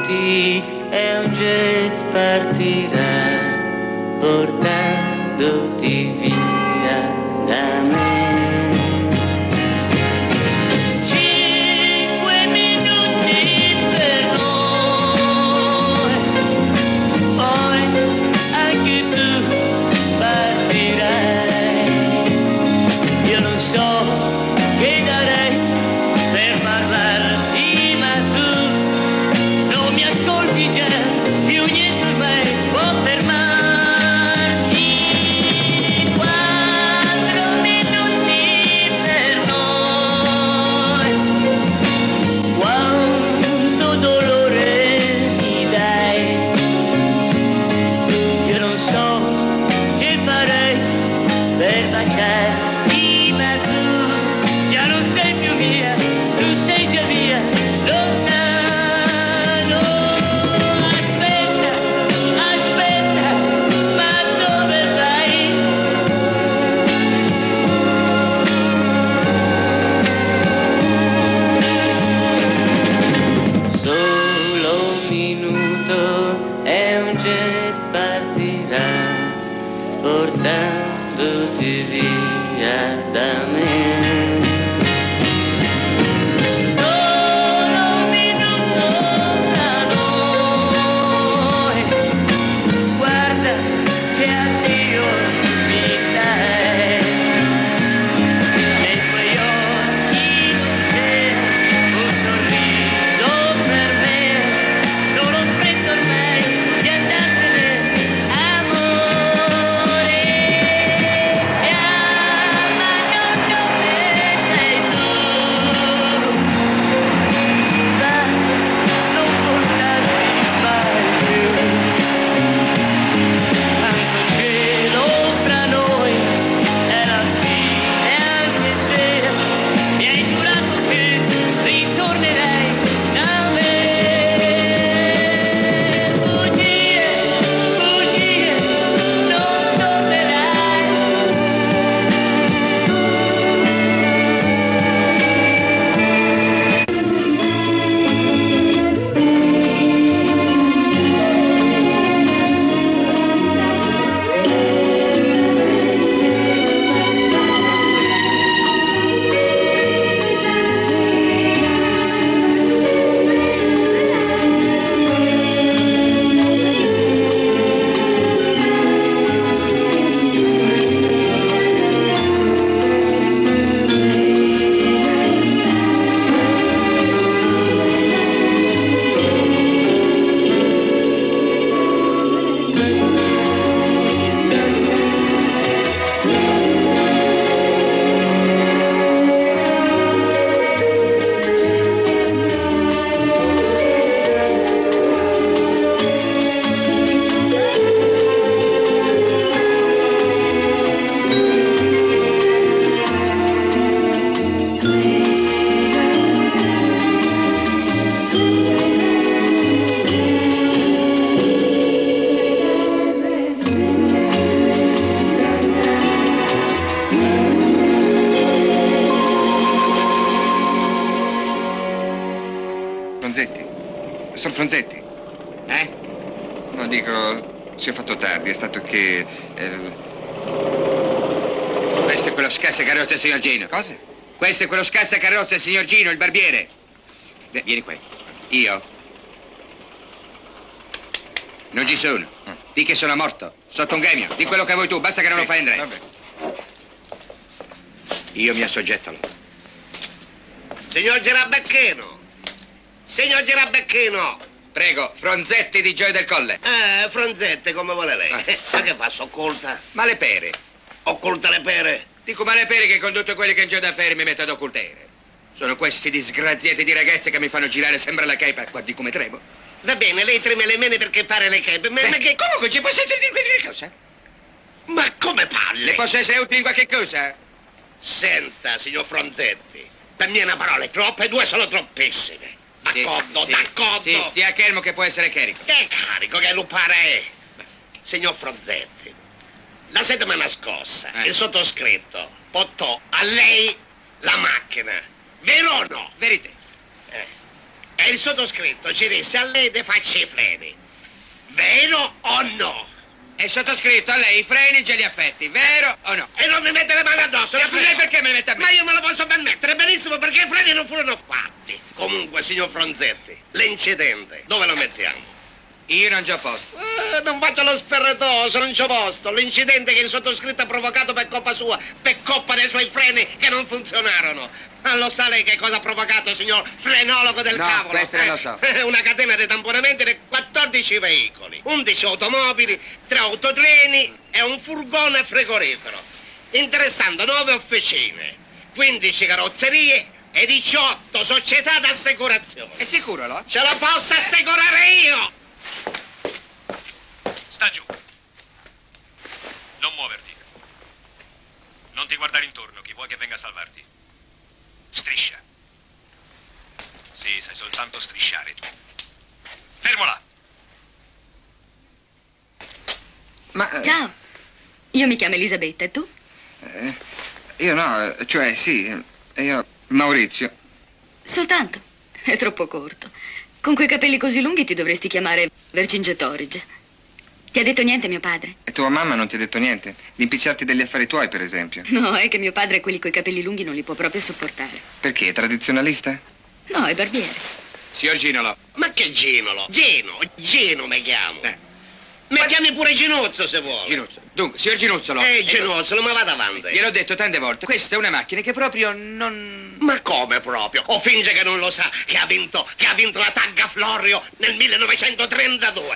minuti e un jet partirà portandoti via da me. 5 minuti per noi, poi anche tu partirai. Io non so che darei per parlarti, ma tu non mi ascolti già, più niente ormai può fermarti. 4 minuti per noi, quanto dolore mi dai. Io non so che farei per baciarti, ma tu già non sei più mia, tu sei già via, lontano. Aspetta, aspetta, ma dove vai? Solo un minuto e un jet partirà portandoti via da me. Solo un minuto tra noi, guarda che addio mi dai. Nei tuoi occhi non c'è un sorriso per me, solo un freddo ormai di andartene, amore. Chiamano dove sei tu, va, non voltarti mai più. Tanto cielo fra noi è la fine, anche se mi hai giurato che ritornerai da me. Bugie, bugie, non tornerai. Fronzetti? Sono Fronzetti? No, dico, si è fatto tardi, è stato che... Questo è quello scassacarrozza, signor Gino. Cosa? Questo è quello scassacarrozza, signor Gino, il barbiere. Vieni qui. Io? Non ci sono. Di che sono morto. Sotto un gremio. Di quello che vuoi tu, basta che non lo fai Andrea. Vabbè. Io mi assoggetto. Signor Girabecchino! Signor Girabecchino! Prego, Fronzetti di Gioia del Colle. Fronzette, come vuole lei. Ah. Ma che fa, s'occulta? Ma le pere? Occulta le pere? Dico, ma le pere che con tutti quelli che in giro d'affari mi metto ad occultare. Sono questi disgraziati di ragazze che mi fanno girare sembra la caipa. Guardi come tremo. Va bene, lei treme le mene perché pare le chepe. Ma che... Comunque ci posso dire qualche cosa? Ma come parli? Le posso essere utile in qualche cosa? Senta, signor Fronzetti, per me una parola è troppa e due sono troppissime. D'accordo, Sì, d'accordo. Sì, stia fermo che può essere carico. Che carico, che lupare è? Signor Fronzetti, la settimana scorsa il sottoscritto portò a lei la macchina. Vero o no? Verità. E il sottoscritto ci disse a lei di farci i freni. Vero o no? È sottoscritto a lei i freni ce li affetti, vero o no? E non mi mette le mani addosso, E scusi, perché me le mette a me? Ma io me lo posso permettere, benissimo, perché i freni non furono fatti. Comunque, signor Fronzetti, l'incidente, dove lo mettiamo? Io non c'ho posto. Non faccio lo sperretoso, non c'ho posto. L'incidente che il sottoscritto ha provocato per colpa sua, per colpa dei suoi freni che non funzionarono. Ma lo sa lei che cosa ha provocato, signor frenologo del No, cavolo? questo non lo so. Una catena di tamponamenti di 14 veicoli, 11 automobili, 3 autotreni e un furgone frigorifero, interessando 9 officine, 15 carrozzerie e 18 società d'assicurazione. È sicuro, lo? Ce lo posso assicurare io! Sta giù. Non muoverti. Non ti guardare intorno, chi vuoi che venga a salvarti. Striscia. Sì, sai soltanto strisciare tu. Fermo là. Ma... Ciao, io mi chiamo Elisabetta, e tu? Io no, cioè sì, io... Maurizio. Soltanto? È troppo corto. Con quei capelli così lunghi ti dovresti chiamare Vercingetorige. Ti ha detto niente mio padre? E tua mamma non ti ha detto niente? Di impicciarti degli affari tuoi, per esempio? No, è che mio padre quelli coi capelli lunghi non li può proprio sopportare. Perché? È tradizionalista? No, è barbiere. Signor Ginolo. Ma che Ginolo? Gino mi chiamo. Mi chiami pure Ginuzzo se vuoi. Ginuzzo. Dunque, signor Ginuzzolo. Ginuzzolo, ma vada avanti. Gliel'ho detto tante volte, questa è una macchina che proprio non... Ma come proprio? O finge che non lo sa che ha vinto la Tagga Florio nel 1932.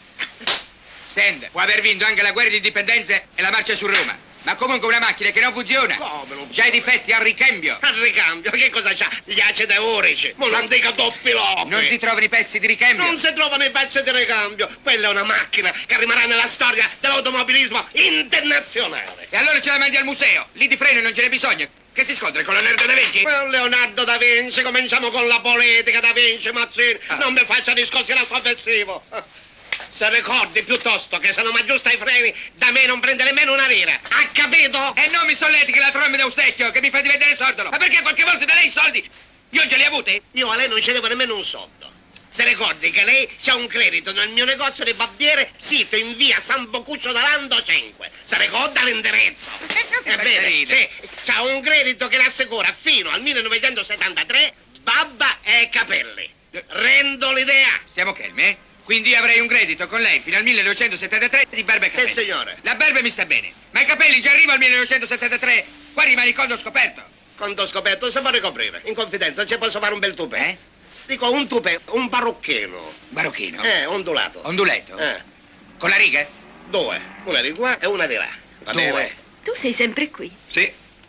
Senta, può aver vinto anche la guerra di indipendenza e la marcia su Roma. Ma comunque una macchina che non funziona. Come non C'ha i difetti al ricambio. Al ricambio, che cosa c'ha? Gli acidi eurici. Ma non dica doppi lopi. Non si trovano i pezzi di ricambio. Non si trovano i pezzi di ricambio. Quella è una macchina che rimarrà nella storia dell'automobilismo internazionale. E allora ce la mandi al museo. Lì di freno non ce n'è bisogno. Che si scontra con Leonardo da Vinci? Leonardo da Vinci, cominciamo con la politica da Vinci, Mazzini. Non mi faccia discorsi da sovversivo. Se ricordi piuttosto che se non mi aggiusta i freni, da me non prende nemmeno una lira. Ha capito? E non mi solletichi la tromba da Eustechio che mi fa diventare sordo. Ma perché qualche volta da lei i soldi io non ce li ho avuti? Io a lei non ci devo nemmeno un soldo. Se ricordi che lei c'ha un credito nel mio negozio di babbiere sito in via San Boccuccio d'Alando 5. Se ricorda l'indirizzo. Ebbene, sì, c'ha un credito che le assicura fino al 1973 babba e capelli. Rendo l'idea? Siamo calmi, eh? Quindi io avrei un credito con lei fino al 1973 di barba e capelli. Sì, signore. La barba mi sta bene, ma i capelli già arrivo al 1973. Qua rimane il conto scoperto. Conto scoperto, se può ricoprire. In confidenza, ci posso fare un bel tupè? Dico un tupè, un barocchino. Barocchino? Ondulato. Onduletto? Con la riga? 2. Una di qua e una di là. Va bene? Tu sei sempre qui. Sì.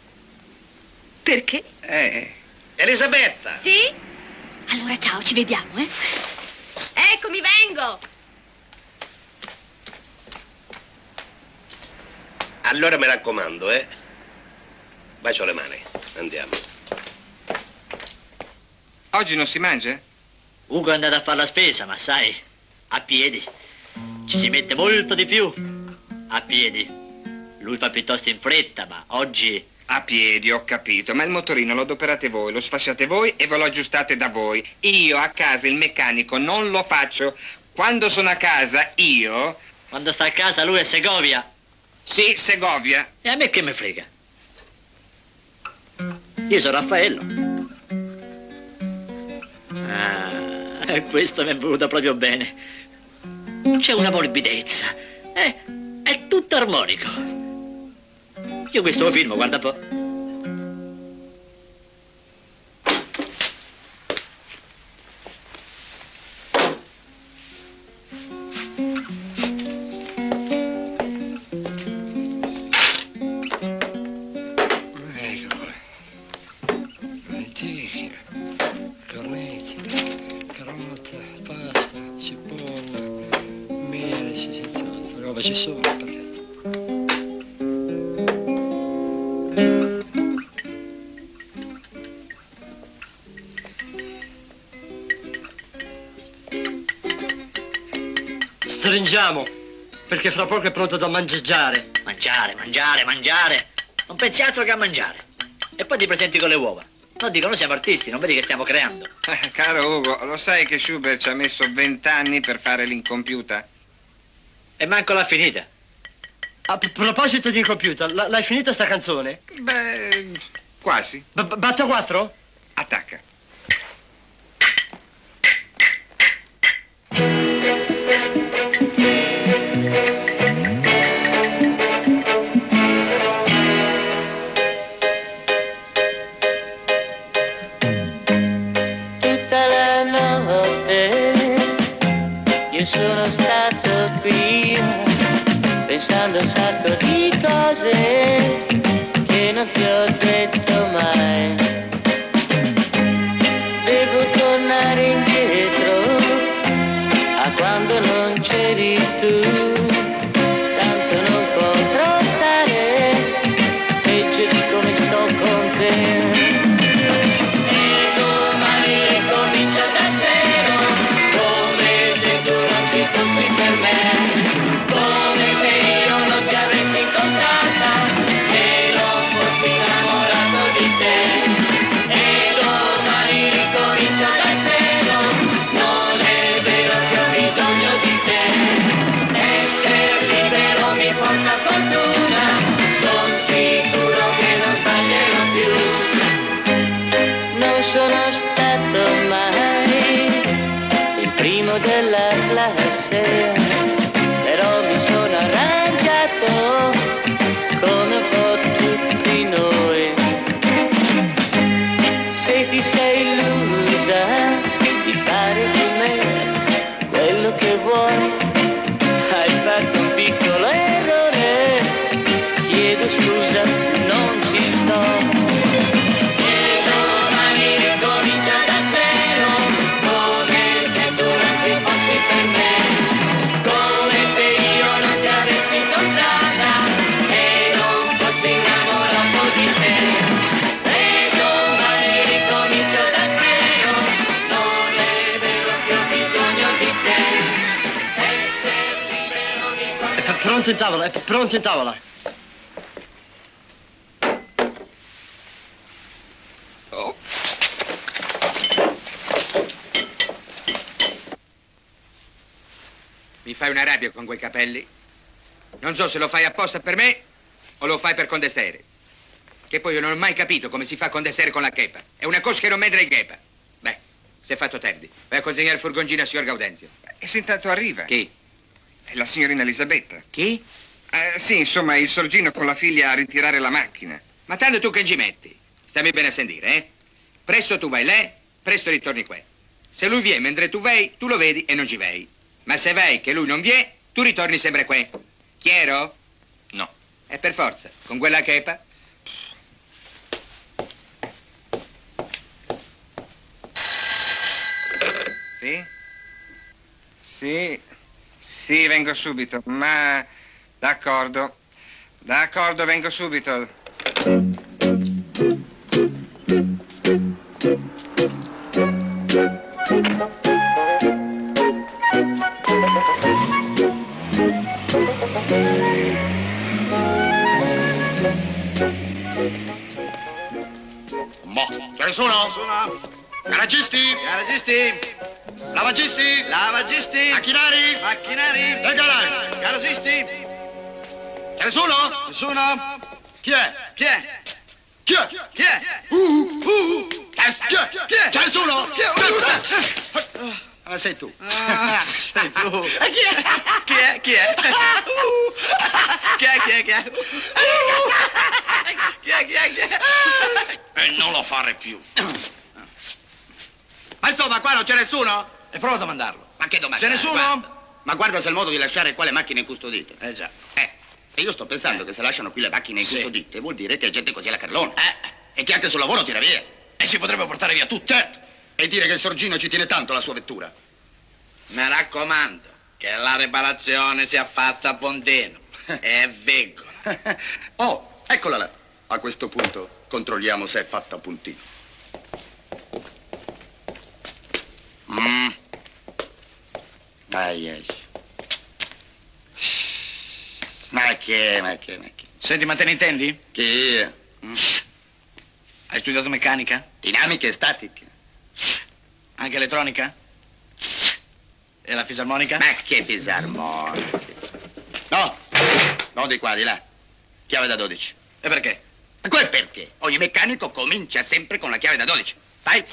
Perché? Elisabetta! Sì? Allora ciao, ci vediamo, eh? Eccomi, vengo! Allora mi raccomando, bacio le mani. Andiamo. Oggi non si mangia? Ugo è andato a fare la spesa, ma sai, a piedi. Ci si mette molto di più. A piedi. Lui fa piuttosto in fretta, ma oggi... A piedi, ho capito, ma il motorino lo adoperate voi, lo sfasciate voi e ve lo aggiustate da voi. Io a casa il meccanico non lo faccio. Quando sono a casa, io... Quando sta a casa lui è Segovia. Sì, Segovia. E a me che me frega? Io sono Raffaello. Ah, questo mi è venuto proprio bene. C'è una morbidezza. È tutto armonico. Io questo lo filmo, guarda un po'. Lenticchie, cornetti, carote, pasta, cipolla, miele, questa roba ci sono, perfetto. Stringiamo, perché fra poco è pronto da mangiare. Mangiare. Non pensi altro che a mangiare. E poi ti presenti con le uova. No, dico, noi siamo artisti, non vedi che stiamo creando? Caro Ugo, lo sai che Schubert ci ha messo 20 anni per fare l'incompiuta? E manco l'ha finita. A proposito di incompiuta, l'hai finita sta canzone? Beh, quasi. Batto 4? Attacca. Sono stato qui pensando un sacco di cose che non ti ho detto mai. Devo tornare indietro a quando non c'eri tu, tanto non potrò stare peggio di come sto con te. Sono stato mai il primo della classe, però mi sono arrangiato come un po' tutti noi. Se ti sei illusa di fare di me quello che vuoi, hai fatto un piccolo errore, chiedo scusa, non ci sto. Pronto in tavola, è pronto in tavola. Oh. Mi fai una rabbia con quei capelli? Non so se lo fai apposta per me o lo fai per condestere. Che poi io non ho mai capito come si fa a condestere con la chepa. È una cosa che non medra in chepa. Beh, si è fatto tardi. Vai a consegnare il furgoncino a signor Gaudenzio. E se intanto arriva? Chi? La signorina Elisabetta. Chi? Sì, insomma, il sorgino con la figlia a ritirare la macchina. Ma tanto tu che ci metti? Stammi bene a sentire, eh? Presto tu vai là, presto ritorni qua. Se lui viene mentre tu vai, tu lo vedi e non ci vai. Ma se vai che lui non viene, tu ritorni sempre qua. Chiaro? No. E per forza, con quella chepa. Sì? Sì. Sì, vengo subito, ma... D'accordo. D'accordo, vengo subito. C'è nessuno? Garagisti? Garagisti? Lavagisti? Lavagisti? Macchinari? Macchinari? Del garage? Garaggisti? C'è nessuno? Nessuno? Chi è? Chi è? Chi è? Chi è? Chi è? Chi è? C'è nessuno? Chi è? Ma sei tu. Sei tu. Chi è? Chi è? Chi è? Chi è? Chi è? Chi è? Chi è? Chi è? Chi è? E non lo fare più. Ma insomma, qua non c'è nessuno? È pronto a mandarlo. Ma che domanda? C'è nessuno? Guarda. Ma guarda se è il modo di lasciare qua le macchine incustodite. Già. E io sto pensando che se lasciano qui le macchine incustodite vuol dire che è gente così alla Carlone. E che anche sul lavoro tira via. E si potrebbe portare via tutti. Certo. E dire che il sorgino ci tiene tanto alla sua vettura. Mi raccomando che la riparazione sia fatta a Pontino. E vengono. Oh, eccola là. A questo punto controlliamo se è fatta a puntino. Ai. Ma che? Senti, ma te ne intendi? Che? Hai studiato meccanica? Dinamiche e statiche. Anche elettronica? E la fisarmonica? Ma che fisarmonica? No! No, di qua, di là. Chiave da 12. E perché? Ma quel perché? Ogni meccanico comincia sempre con la chiave da 12. Vai.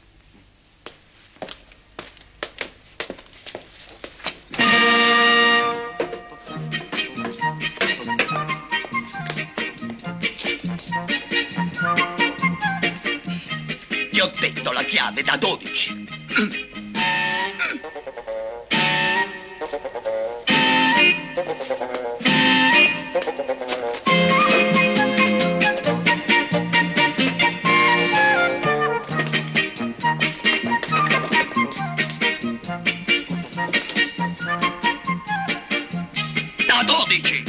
Ti ho detto la chiave da 12. Da 12.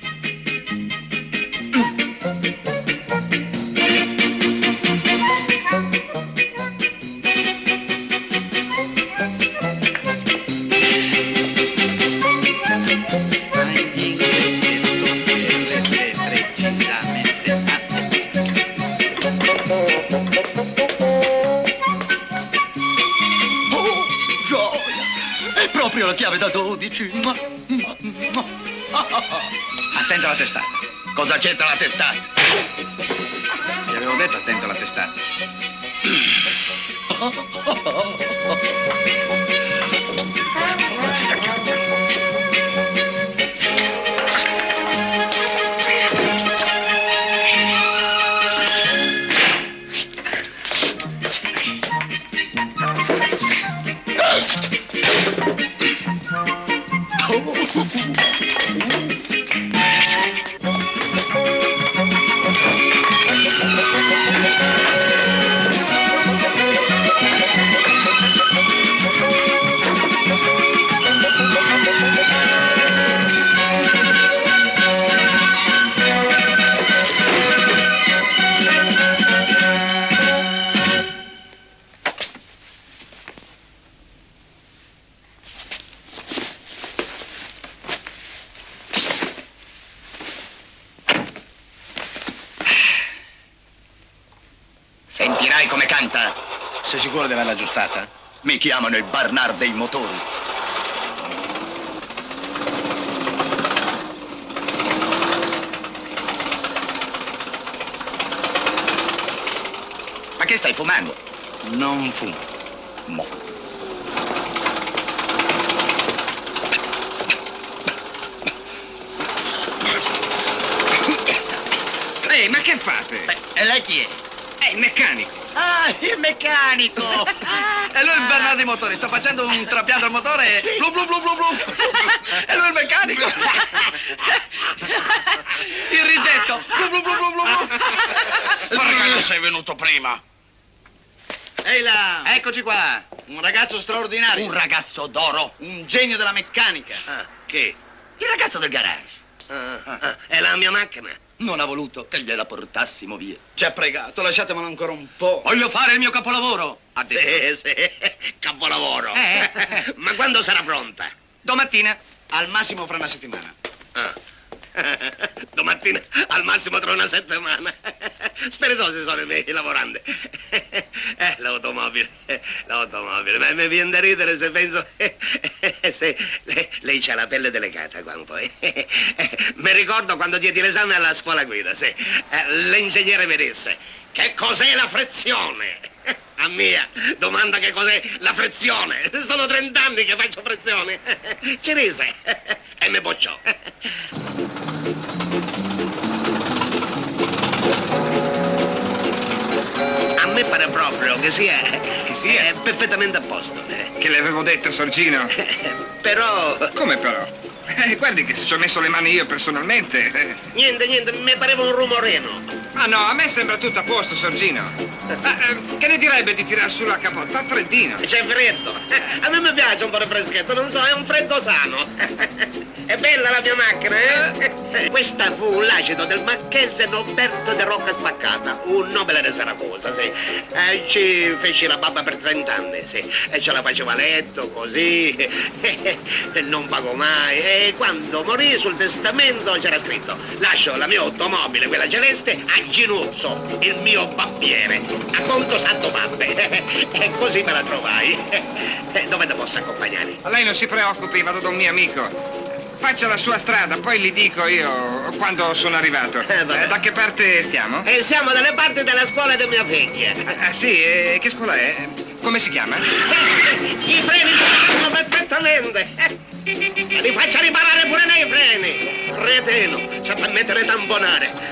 La chiave da 12. Attento alla testata. Cosa c'entra la testata? Ti avevo detto attento alla testata. Sentirai come canta. Sei sicuro di averla aggiustata? Mi chiamano il Barnard dei motori. Ma che stai fumando? Non fumo. Mo. Ehi, ma che fate? E lei chi è? È il meccanico. Ah, il meccanico! E lui il Bernardo dei motori, sta facendo un trapianto al motore e blu blu blu blu blu. E lui il meccanico. Il rigetto. Blu blu blu blu blu. Perché non sei venuto prima? Ehi là! Eccoci qua! Un ragazzo straordinario! Un ragazzo d'oro! Un genio della meccanica! Che? Il ragazzo del garage! È la mia macchina! Non ha voluto Che gliela portassimo via! Ci ha pregato, lasciatemelo ancora un po'! Voglio fare il mio capolavoro! Ha detto. Sì, capolavoro! Ma quando sarà pronta? Domattina, al massimo fra una settimana. Domattina, al massimo tra una settimana. Spiritosi sono i miei lavorandi. L'automobile. Ma mi viene da ridere se penso... se lei c'ha la pelle delicata qua un po'. Mi ricordo quando diedi l'esame alla scuola guida, sì. L'ingegnere mi disse, che cos'è la frizione? A mia, domanda che cos'è la frizione. Sono 30 anni che faccio frizione. Ci rise e mi bocciò. A me pare proprio che sia perfettamente a posto. Che le avevo detto, Sorgino. Però... Come però? Guardi che se ci ho messo le mani io personalmente. Niente, mi pareva un rumorino. Ah no, a me sembra tutto a posto, Sorgino. Che ne direbbe di tirar su la capote? Fa freddino. C'è freddo. A me mi piace un po' di freschetto, non so, è un freddo sano. È bella la mia macchina, eh? Questa fu l'acido del marchese Norberto de Rocca Spaccata, un nobile di Saragossa, sì. Ci feci la babba per 30 anni, sì. E ce la faceva a letto, così. Non pago mai. E quando morì sul testamento c'era scritto: lascio la mia automobile, quella celeste, Ginuzzo, il mio babbiere, a conto santo mappe. E così me la trovai. Dove te posso accompagnare? Lei non si preoccupi, vado da un mio amico. Faccia la sua strada, poi gli dico io quando sono arrivato. Da che parte siamo? Siamo dalle parti della scuola di mia figlia. Ah sì, che scuola è? Come si chiama? I freni fanno perfettamente. Li faccia riparare pure lei i freni. Reteno, sa mettere tamponare.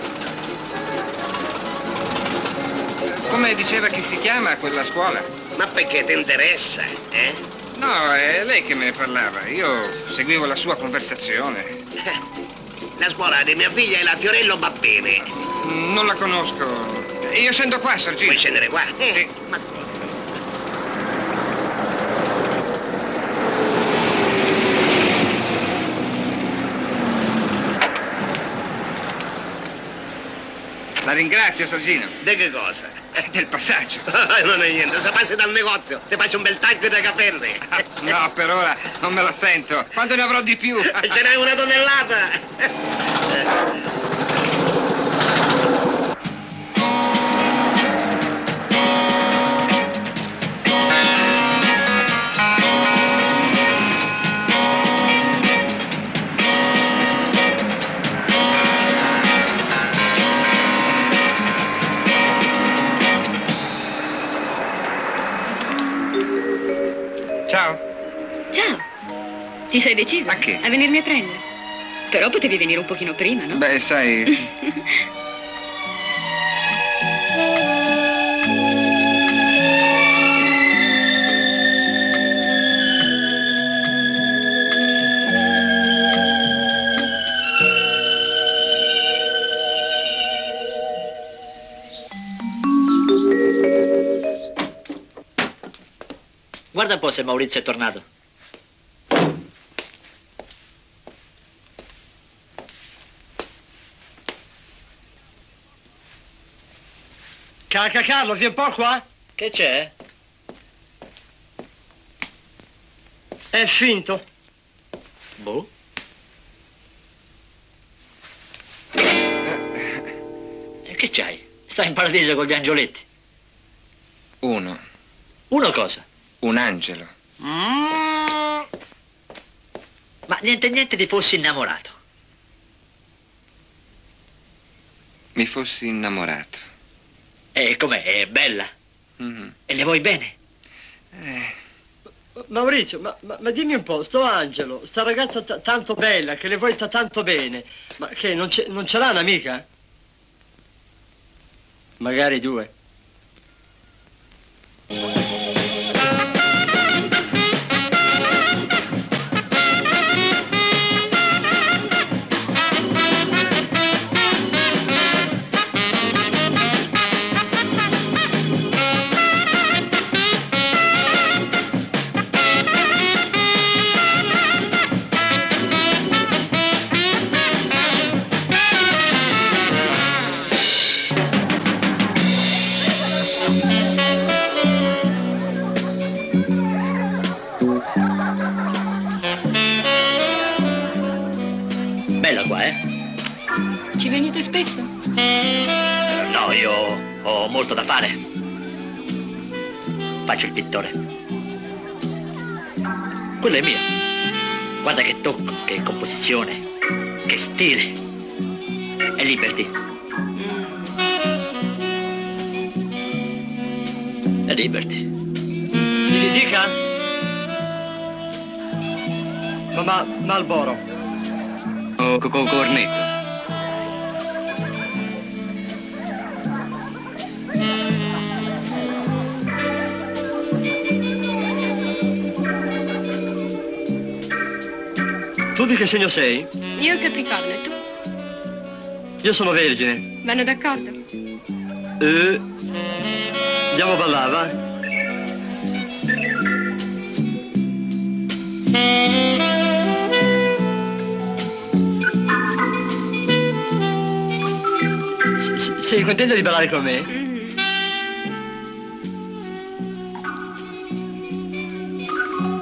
Come diceva che si chiama quella scuola? Ma perché ti interessa, eh? No, è lei che me ne parlava. Io seguivo la sua conversazione. La scuola di mia figlia è la Fiorello Babbini. Non la conosco. Io scendo qua, Sorgino. Vuoi scendere qua? Sì. Ma costa. La ringrazio, Sorgino. Di che cosa? Del passaggio. Non è niente, se passi dal negozio ti faccio un bel tacco dei capelli. No, per ora non me lo sento. Quando ne avrò di più? Ce n'hai una tonnellata. Ciao. Ciao. Ti sei deciso? A che? A venirmi a prendere. Però potevi venire un pochino prima, no? Beh, sai... Guarda un po' se Maurizio è tornato. Carlo, vieni un po' qua. Che c'è? È finto. Boh. E che c'hai? Stai in paradiso con gli angioletti. Uno. Uno cosa? Un angelo. Ma niente ti fossi innamorato. Mi fossi innamorato. E com'è? È bella? Mm-hmm. E le vuoi bene? Maurizio, ma dimmi un po', sto Angelo, sta ragazza tanto bella, che le vuoi sta tanto bene, ma che non ce l'ha un'amica? Magari due. Bella qua, eh? Ci venite spesso? No, io ho molto da fare. Faccio il pittore. Quello è mio. Guarda che tocco, che composizione, che stile. È Liberty. È Liberty. Gli dica? Ma Marlboro. Oh, cornetto. Tu di che segno sei? Io Capricorno, e tu? Io sono Vergine. Vanno d'accordo? Andiamo a ballare, va? Sei contenta di ballare con me?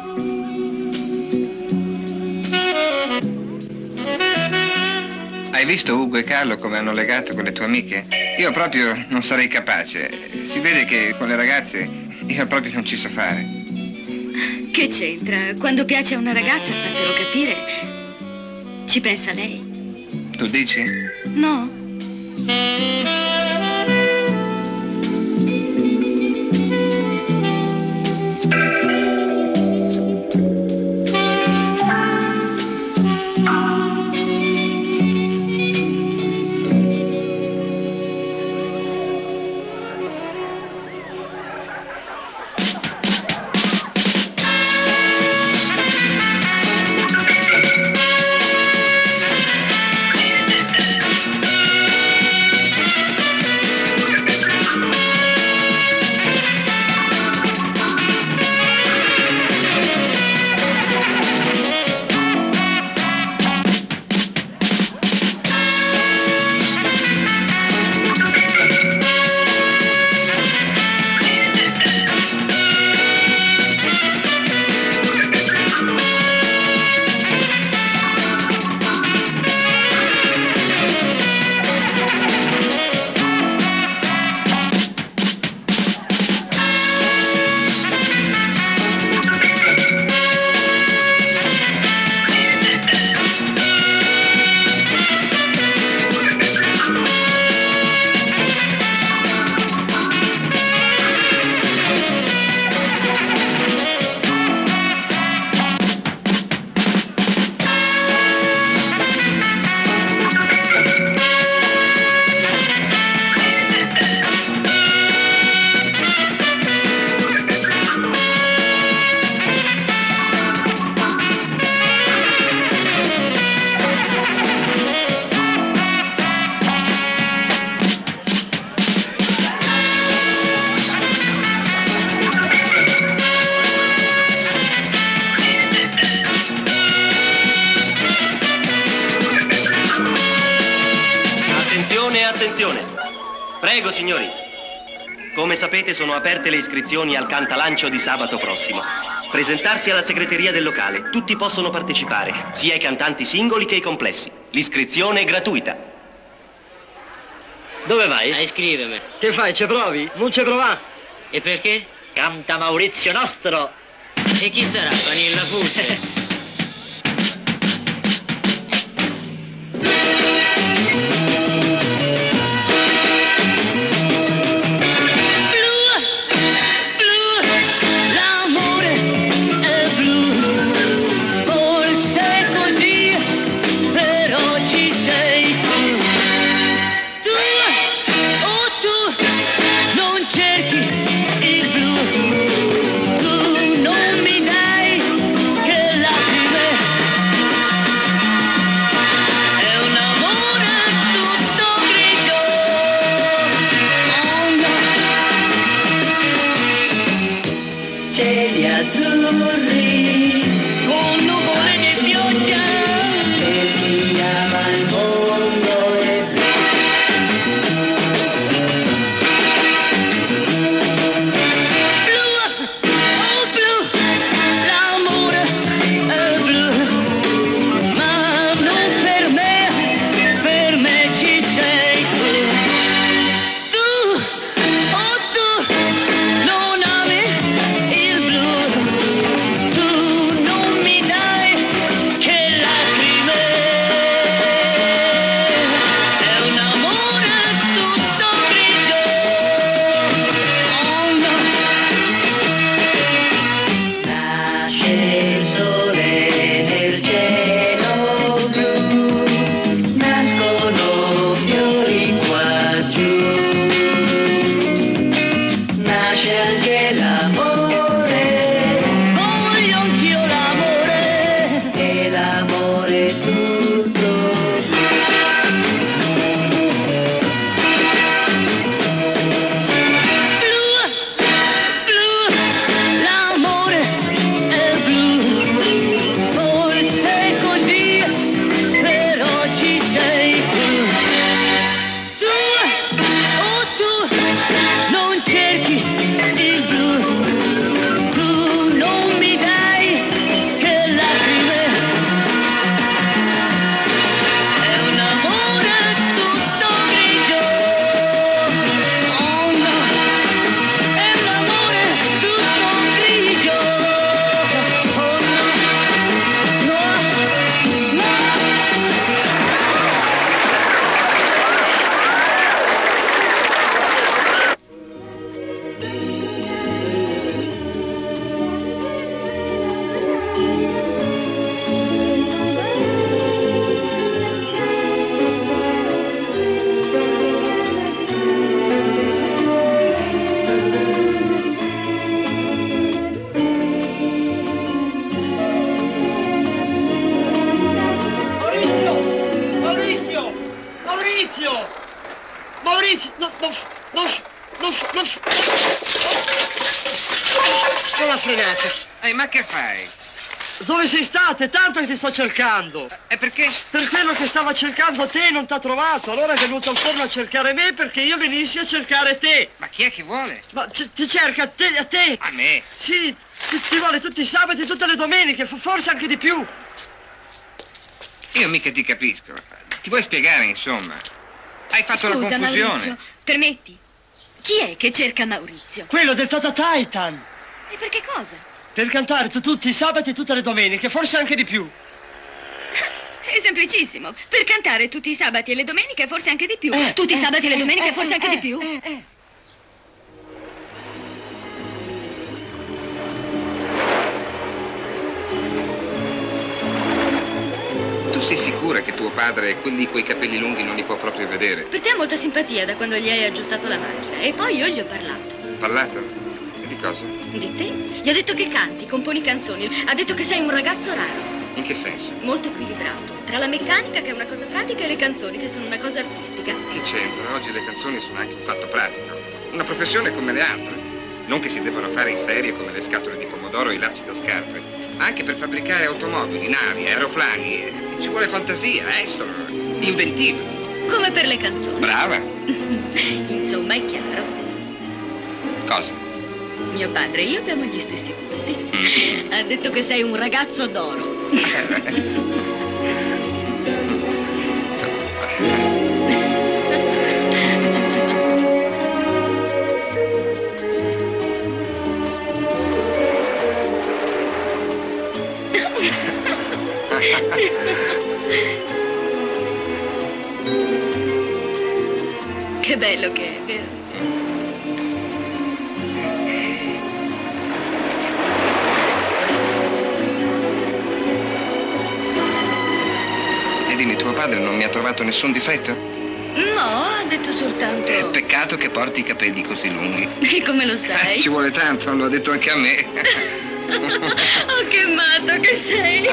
Hai visto Ugo e Carlo come hanno legato con le tue amiche? Io proprio non sarei capace. Si vede che con le ragazze io proprio non ci so fare. Che c'entra? Quando piace a una ragazza, fatelo capire, ci pensa lei. Tu dici? No. Attenzione! Prego, signori. Come sapete, sono aperte le iscrizioni al cantalancio di sabato prossimo. Presentarsi alla segreteria del locale. Tutti possono partecipare, sia i cantanti singoli che i complessi. L'iscrizione è gratuita. Dove vai? A iscrivermi. Che fai, ci provi? Non ci provà? E perché? Canta Maurizio Nostro. E chi sarà? Vanilla Fugge? Non mi dai che la Maurizio! Maurizio! Non ha frenato. Ma che fai? Dove sei stato? È tanto che ti sto cercando. E perché? Per quello che stava cercando te non t'ha trovato. Allora è venuto al forno a cercare me perché io venissi a cercare te. Ma chi è che vuole? Ma ti cerca a te. A me? Sì, ti vuole tutti i sabati e tutte le domeniche, forse anche di più. Io mica ti capisco. Ti vuoi spiegare, insomma? Hai fatto Scusa, la confusione. Maurizio, permetti? Chi è che cerca Maurizio? Quello del Tata Titan. E per che cosa? Per cantare tutti i sabati e tutte le domeniche, forse anche di più. È semplicissimo. Per cantare tutti i sabati e le domeniche, forse anche di più. Tutti i sabati e le domeniche, forse anche di più. Tu sei sicura che tuo padre quelli coi capelli lunghi non li può proprio vedere? Per te ha molta simpatia da quando gli hai aggiustato la macchina. E poi io gli ho parlato. Parlato? E di cosa? Di te? Gli ho detto che canti, componi canzoni. Ha detto che sei un ragazzo raro. In che senso? Molto equilibrato. Tra la meccanica, che è una cosa pratica, e le canzoni, che sono una cosa artistica. Che c'entra? Oggi le canzoni sono anche un fatto pratico. Una professione come le altre. Non che si devono fare in serie come le scatole di pomodoro e i lacci da scarpe. Ma anche per fabbricare automobili, navi, aeroplani. Ci vuole fantasia, inventiva. Come per le canzoni. Brava. Insomma, è chiaro. Cosa? Mio padre e io abbiamo gli stessi gusti. Ha detto che sei un ragazzo d'oro. Che bello che è, vero? E dimmi, tuo padre non mi ha trovato nessun difetto? No, ha detto soltanto... Peccato che porti i capelli così lunghi. E come lo sai? Ci vuole tanto, lo ha detto anche a me. Oh, che matto che sei!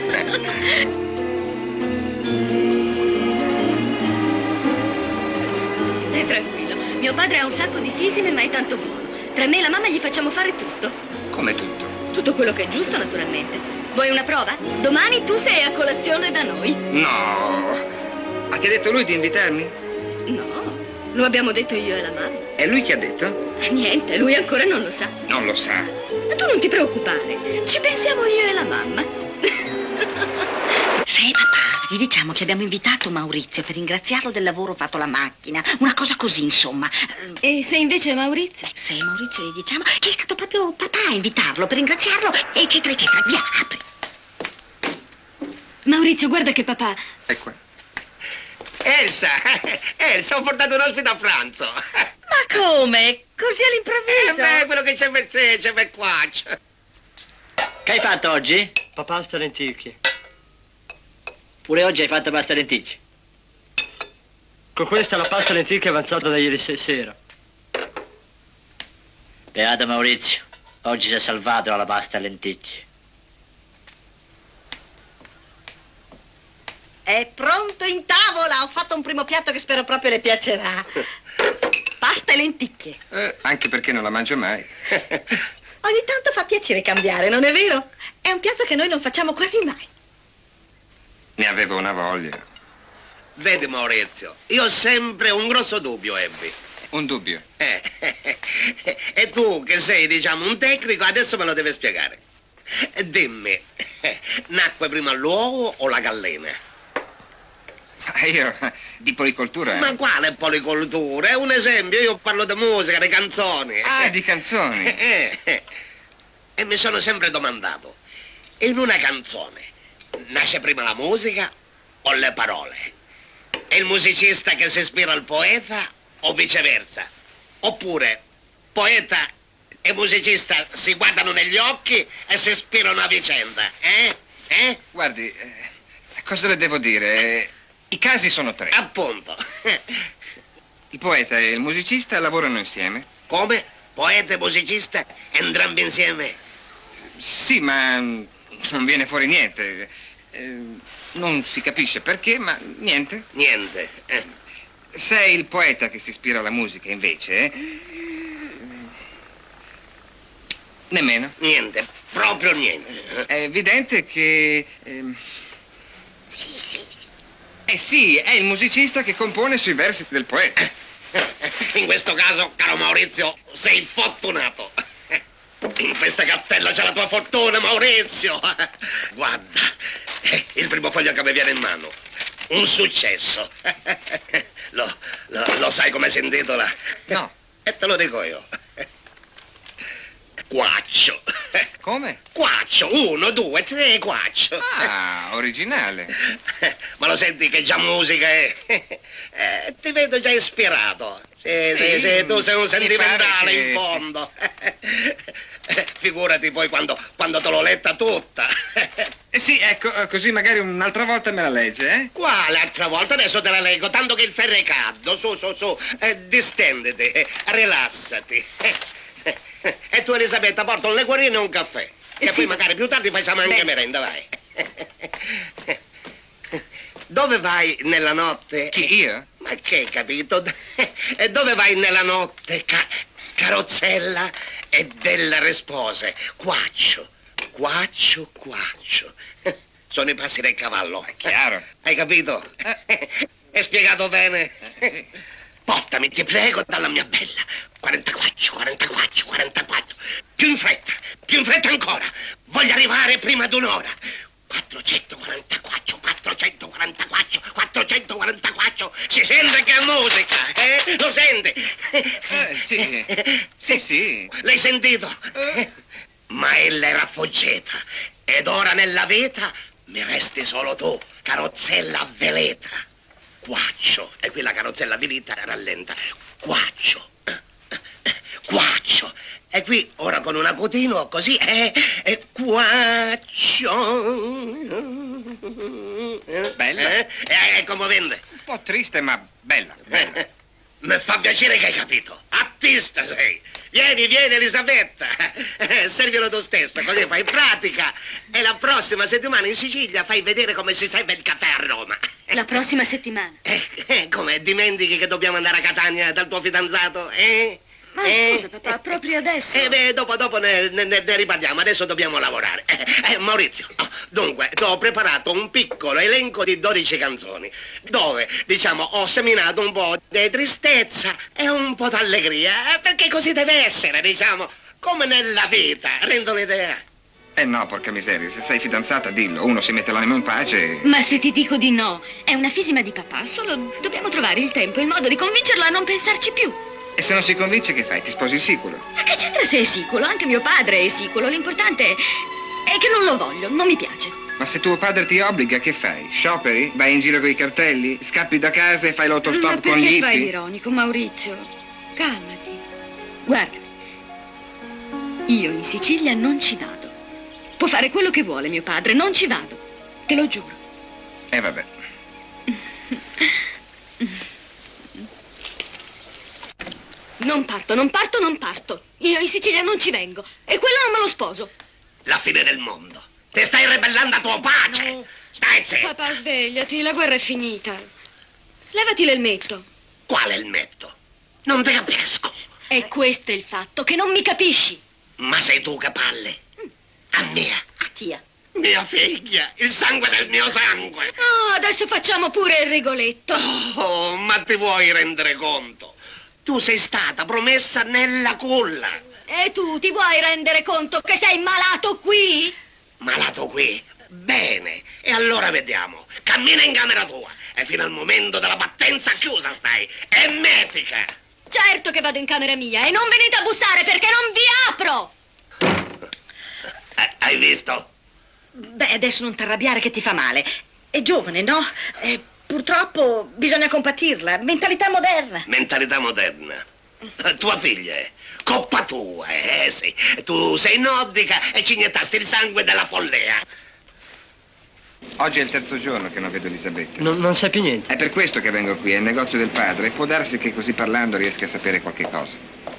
Stai tranquillo, mio padre ha un sacco di fisime, ma è tanto buono. Tra me e la mamma gli facciamo fare tutto. Come tutto? Tutto quello che è giusto, naturalmente. Vuoi una prova? Domani tu sei a colazione da noi. No! Ma ti ha detto lui di invitarmi? No, lo abbiamo detto io e la mamma. E lui che ha detto? Niente, lui ancora non lo sa. Non lo sa. Ma tu non ti preoccupare, ci pensiamo io e la mamma. Sai, papà, gli diciamo che abbiamo invitato Maurizio per ringraziarlo del lavoro fatto alla macchina. Una cosa così, insomma. E se invece è Maurizio? Se è Maurizio, gli diciamo che è stato proprio papà a invitarlo per ringraziarlo, eccetera, eccetera. Via, apri. Maurizio, guarda che papà... È qua. Elsa, ho portato un ospite a pranzo. Ma come? Così all'improvviso? Quello che c'è per te, c'è per qua. Che hai fatto oggi? Pasta e lenticchie. Pure oggi hai fatto pasta e lenticchie. Con questa è la pasta e lenticchie avanzata da ieri sera. Beato Maurizio, oggi si è salvato dalla pasta e lenticchie. È pronto in tavola, ho fatto un primo piatto che spero proprio le piacerà. Pasta e lenticchie. Anche perché non la mangio mai. Ogni tanto fa piacere cambiare, non è vero? È un piatto che noi non facciamo quasi mai. Ne avevo una voglia. Vedi, Maurizio, io sempre un grosso dubbio ebbi. Un dubbio? E tu, che sei, diciamo, un tecnico, adesso me lo devi spiegare. Dimmi, nacque prima l'uovo o la gallina? Io di policoltura. Ma quale policoltura? È un esempio, io parlo di musica, di canzoni. Ah, di canzoni. E mi sono sempre domandato, in una canzone nasce prima la musica o le parole? È il musicista che si ispira al poeta o viceversa? Oppure poeta e musicista si guardano negli occhi e si ispirano a vicenda, Guardi, cosa le devo dire? I casi sono tre. Appunto. Il poeta e il musicista lavorano insieme. Come? Poeta e musicista entrambi insieme? Sì, ma non viene fuori niente. Non si capisce perché, ma niente. Niente. sei il poeta che si ispira alla musica, invece? Nemmeno. Niente, proprio niente. È evidente che... sì, è il musicista che compone sui versi del poeta. In questo caso, caro Maurizio, sei fortunato. In questa cartella c'è la tua fortuna, Maurizio. Guarda, il primo foglio che mi viene in mano. Un successo. Lo sai come si intitola? No. E te lo dico io. Quaccio. Come? Quaccio, 1, 2, 3, quaccio. Ah, originale. Ma lo senti che già musica è? Ti vedo già ispirato. Sì, tu sei un sentimentale che... in fondo. Figurati poi quando te l'ho letta tutta. Sì, ecco, così magari un'altra volta me la legge, eh? Quale altra volta? Adesso te la leggo, tanto che il ferro è caldo. Su, distenditi, rilassati. E tu, Elisabetta, porta un liquorino e un caffè. E poi magari più tardi facciamo anche merenda, vai. Dove vai nella notte? Chi, io? Ma che, capito? E dove vai nella notte, carrozzella e delle spose? Quaccio, quaccio, quaccio. Sono i passi del cavallo. È chiaro. Hai capito? È spiegato bene? Portami, ti prego, dalla mia bella. 44, 44, 44. Più in fretta ancora. Voglio arrivare prima d'un'ora. 444, 444, 444. Si sente che è musica, eh? Lo sente? Sì. L'hai sentito? Ma ella era foggeta. Ed ora nella vita mi resti solo tu, carrozzella a veleta. Quaccio. E qui la carrozzella avvilita rallenta. Quaccio. Quaccio. E qui ora con una continuo così quaccio. Bella. È commovente. Un po' triste ma bella. Mi fa piacere che hai capito. Artista sei. Vieni, Elisabetta. Servilo tu stessa, così fai pratica. E la prossima settimana in Sicilia fai vedere come si serve il caffè a Roma. La prossima settimana? Come? Dimentichi che dobbiamo andare a Catania dal tuo fidanzato? Ma scusa, papà, proprio adesso? Dopo ne riparliamo, adesso dobbiamo lavorare. Maurizio, dunque, ti ho preparato un piccolo elenco di 12 canzoni, dove, diciamo, ho seminato un po' di tristezza e un po' d'allegria, perché così deve essere, diciamo, come nella vita, rendo l'idea. No, porca miseria, se sei fidanzata dillo, uno si mette l'animo in pace. Ma se ti dico di no, è una fisima di papà, solo dobbiamo trovare il tempo e il modo di convincerlo a non pensarci più. E se non si convince che fai? Ti sposi il siculo? Ma che c'entra se è siculo? Anche mio padre è siculo. L'importante è che non lo voglio, non mi piace. Ma se tuo padre ti obbliga, che fai? Scioperi? Vai in giro con i cartelli? Scappi da casa e fai l'autostop con gli perché hippie? fai l'ironico, Maurizio? Calmati. Guarda, io in Sicilia non ci vado. Può fare quello che vuole mio padre, non ci vado. Te lo giuro. Vabbè. Non parto. Io in Sicilia non ci vengo. E quello non me lo sposo. La fine del mondo. Ti stai ribellando a tua pace. No. Stai zitto. Papà, svegliati, la guerra è finita. Levati l'elmetto. Quale elmetto? Non ti capisco. E questo è il fatto, che non mi capisci. Ma sei tu che parli? A mia. A chi? Mia figlia, il sangue del mio sangue. Oh, adesso facciamo pure il rigoletto. Oh, ma ti vuoi rendere conto? Tu sei stata promessa nella culla. E tu ti vuoi rendere conto che sei malato qui? Malato qui? Bene. E allora vediamo. Cammina in camera tua. E fino al momento della partenza chiusa stai. E mefica. Certo che vado in camera mia. E non venite a bussare perché non vi apro. Hai visto? Beh, adesso non ti arrabbiare che ti fa male. È giovane, no? Purtroppo bisogna compatirla. Mentalità moderna. Mentalità moderna. Tua figlia è coppa tua, sì. Tu sei nordica e ci iniettasti il sangue della follia. Oggi è il terzo giorno che non vedo Elisabetta. Non sai più niente. È per questo che vengo qui, è il negozio del padre. Può darsi che così parlando riesca a sapere qualche cosa.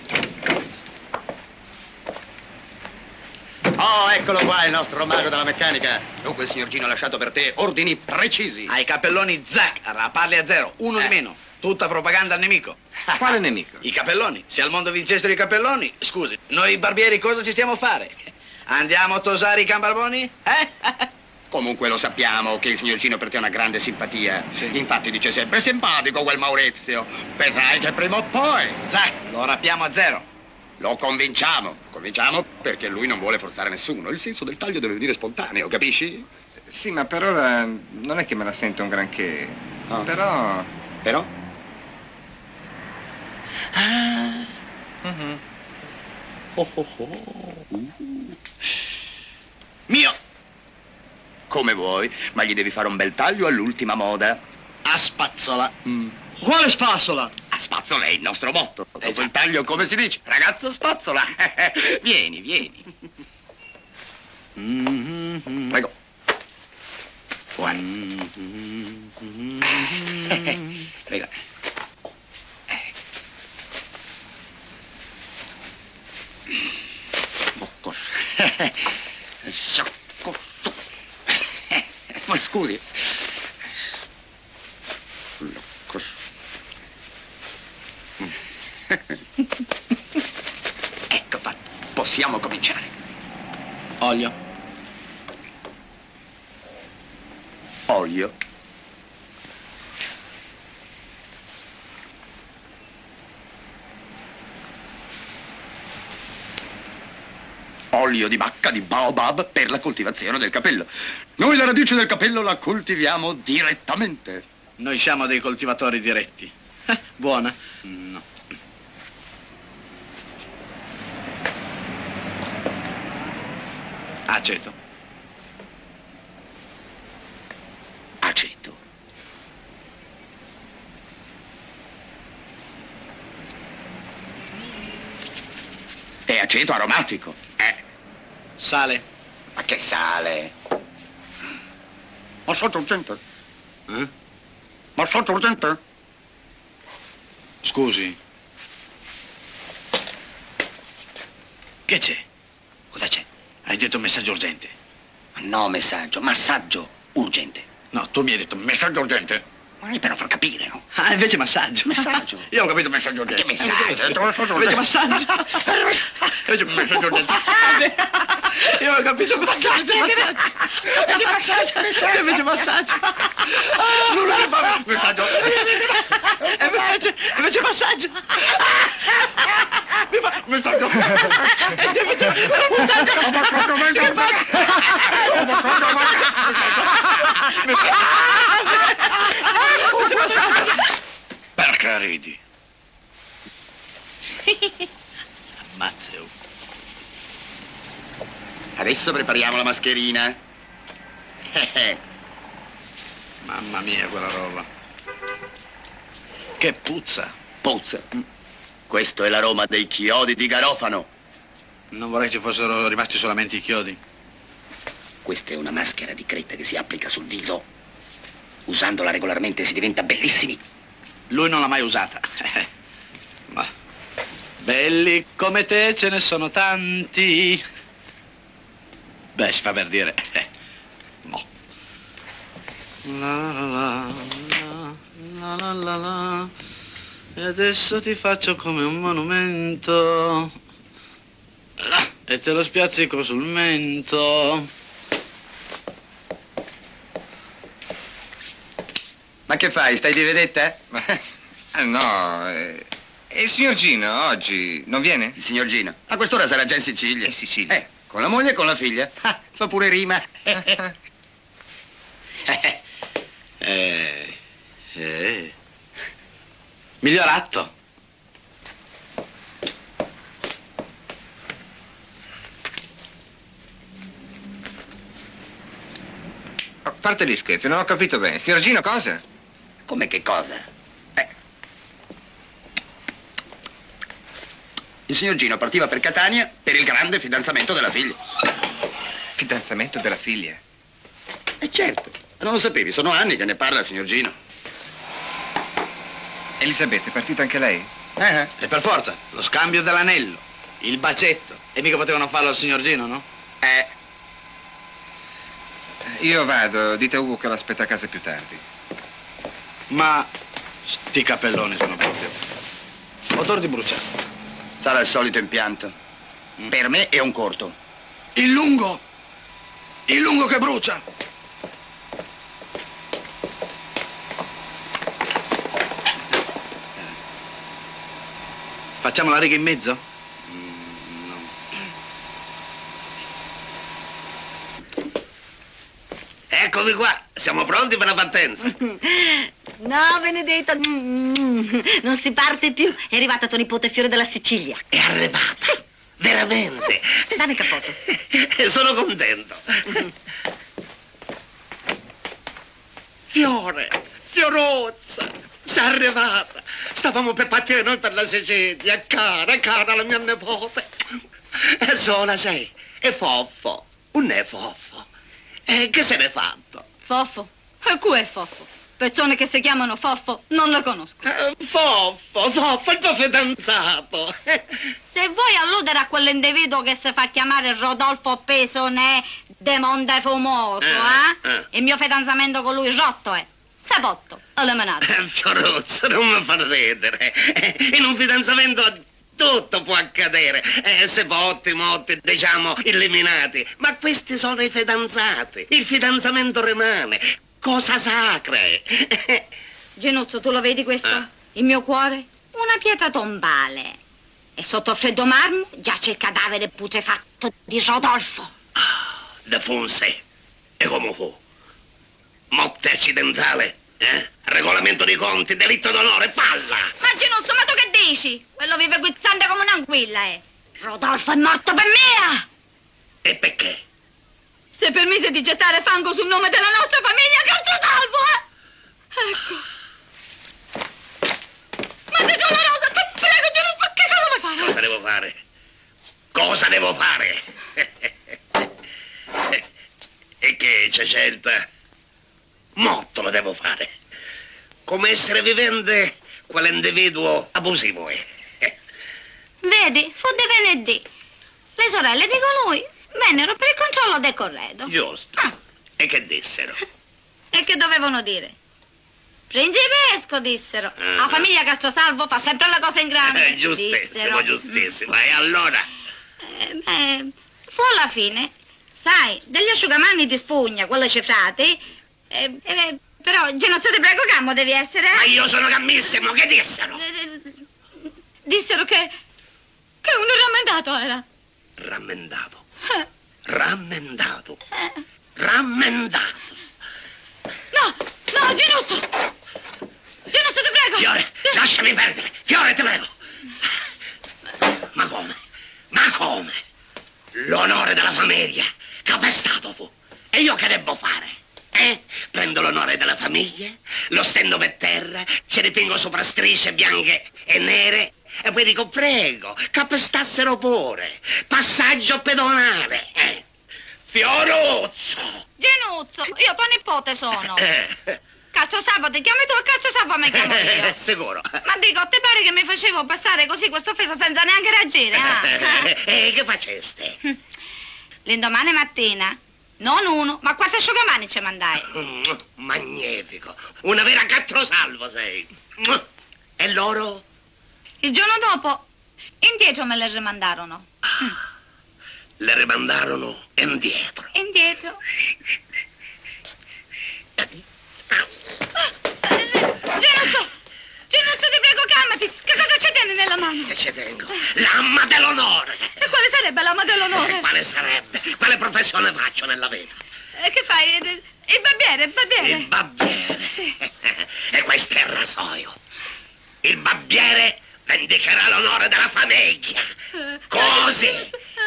Oh, eccolo qua il nostro mago della meccanica. Dunque il signor Gino ha lasciato per te ordini precisi. Ai cappelloni zac, raparli a zero, uno di meno. Tutta propaganda al nemico. Quale nemico? I capelloni. Se al mondo vincessero i capelloni, scusi, noi barbieri cosa ci stiamo a fare? Andiamo a tosare i cambarboni? Comunque lo sappiamo che il signor Gino per te è una grande simpatia. Sì. Infatti dice sempre simpatico quel Maurizio. Vedrai che prima o poi... Sa, lo rappiamo a zero. Lo convinciamo perché lui non vuole forzare nessuno. Il senso del taglio deve venire spontaneo, capisci? Sì, ma per ora non è che me la sento un granché. Oh. Però? Ah. Uh-huh. Mio! Come vuoi, ma gli devi fare un bel taglio all'ultima moda. A spazzola. Quale spazzola? A spazzola è il nostro motto. Dopo il taglio, come si dice? Ragazzo spazzola. Vieni. Prego. Buono. Prego. Ma scusi. Ecco fatto. Possiamo cominciare. Olio. Olio di bacca di baobab per la coltivazione del capello. Noi la radice del capello la coltiviamo direttamente. Noi siamo dei coltivatori diretti. Buona? No. Aceto. È aceto aromatico. Sale. Ma che sale? Ma sotto urgente? Ma sotto urgente? Scusi. Che c'è? Cosa c'è? Hai detto messaggio urgente. No, messaggio, massaggio urgente. No, tu mi hai detto messaggio urgente. Ma è per far capire, no? Ah, invece massaggio. Massaggio. Io ho capito messaggio urgente. Che messaggio? Invece massaggio. Invece messaggio urgente. Io ho capito massaggio. Invece massaggio. Invece massaggio. Messaggio. Invece massaggio. Messaggio. Perché ridi? Ammazzeo. Adesso prepariamo la mascherina. Mamma mia, quella roba. Che puzza. Puzza. Questo è l'aroma dei chiodi di garofano. Non vorrei ci fossero rimasti solamente i chiodi. Questa è una maschera di creta che si applica sul viso. Usandola regolarmente si diventa bellissimi. Lui non l'ha mai usata. Ma belli come te ce ne sono tanti. Beh, si fa per dire. No. La la la la la la. E adesso ti faccio come un monumento. E te lo spiazzico sul mento. Ma che fai? Stai di vedetta? No, e il signor Gino oggi non viene? Il signor Gino? A quest'ora sarà già in Sicilia. In Sicilia? Con la moglie e con la figlia. Fa pure rima. Migliorato. A parte gli scherzi, non ho capito bene. Signor Gino cosa? Come che cosa? Il signor Gino partiva per Catania per il grande fidanzamento della figlia. Fidanzamento della figlia? Certo, non lo sapevi, sono anni che ne parla il signor Gino. Elisabetta, è partita anche lei? E per forza, lo scambio dell'anello, il bacetto. E mica potevano farlo al signor Gino, no? Io vado, dite a Ugo che l'aspetta a casa più tardi. Ma Sti capelloni sono proprio... Odore di bruciato. Sarà il solito impianto. Per me è un corto. Il lungo! Il lungo che brucia! Facciamo la riga in mezzo? No. Eccomi qua, siamo pronti per la partenza. No, Benedetto, non si parte più. È arrivata tuo nipote Fiore dalla Sicilia. È arrivata? Sì. Veramente? Dammi il cappotto. Sono contento. Fiore, Fiorozza, sei arrivata. Stavamo per partire noi per la Sicilia. Cara la mia nipote. E sola sei. E Foffo. Un è Foffo. E che se n'è fatto? Foffo? E cui è Foffo? Persone che si chiamano Foffo non le conosco. Foffo, il tuo fidanzato. Se vuoi alludere a quell'individuo che si fa chiamare Rodolfo Pesone de Montefumoso, il mio fidanzamento con lui rotto è. Sabotto, alle menate. Fiorozzo, non mi fa ridere. In un fidanzamento tutto può accadere. Sepotti, motti, diciamo, eliminati. Ma questi sono i fidanzati. Il fidanzamento rimane. Cosa sacra. Genuzzo, tu lo vedi questo? Il mio cuore? Una pietra tombale. E sotto il freddo marmo giace il cadavere putrefatto di Rodolfo. De Funse. E come fu? Morte accidentale, regolamento di conti, delitto d'onore, palla! Ma Genuzzo, ma tu che dici? Quello vive guizzante come un'anguilla, Rodolfo è morto per mia! E perché? Se permise di gettare fango sul nome della nostra famiglia, che altro salvo, Ecco. Ma sei dolorosa, ti prego, Genuzzo, che cosa vuoi fare? Cosa devo fare? Cosa devo fare? E che c'è scelta? Molto lo devo fare. Come essere vivente, quell'individuo abusivo è. Vedi, fu di venerdì. Le sorelle di colui vennero per il controllo del corredo. Giusto. E che dissero? E che dovevano dire? Principesco, dissero. La famiglia Castrosalvo fa sempre le cose in grande. Giustissimo, giustissimo. E allora? Fu alla fine. Sai, degli asciugamani di spugna, quelli cifrati... però, Genozio, ti prego, cammo devi essere... Ma io sono cammissimo, che dissero? Dissero che uno rammendato era. Rammendato? Rammendato? Rammendato? No, Genozio! Genozio, ti prego! Fiore, lasciami perdere! Fiore, ti prego! Ma come? Ma come? L'onore della famiglia, capestato fu. E io che devo fare? Prendo l'onore della famiglia, lo stendo per terra, ci dipingo sopra strisce bianche e nere e poi dico prego, capestassero pure. Passaggio pedonale. Fiorozzo! Genuzzo, io tuo nipote sono. Castrosalvo ti chiami tu e Castrosalvo mi chiamo io. Sicuro. Ma dico, ti pare che mi facevo passare così questa offesa senza neanche reagire? E che faceste? L'indomani mattina... Non uno, ma 4 asciugamani ci mandai. Magnifico. Una vera Castrosalvo sei. E loro? Il giorno dopo, indietro me le rimandarono. Le rimandarono indietro? Indietro. Genuzzo, ti prego, calmati. Che cosa ci tieni nella mano? Che ci tengo? L'amma dell'onore. E quale sarebbe l'amma dell'onore? Quale sarebbe? Quale professione faccio nella vita? Che fai? Il babbiere, Il babbiere? Sì. E questo è il rasoio. Il babbiere vendicherà l'onore della famiglia. Così.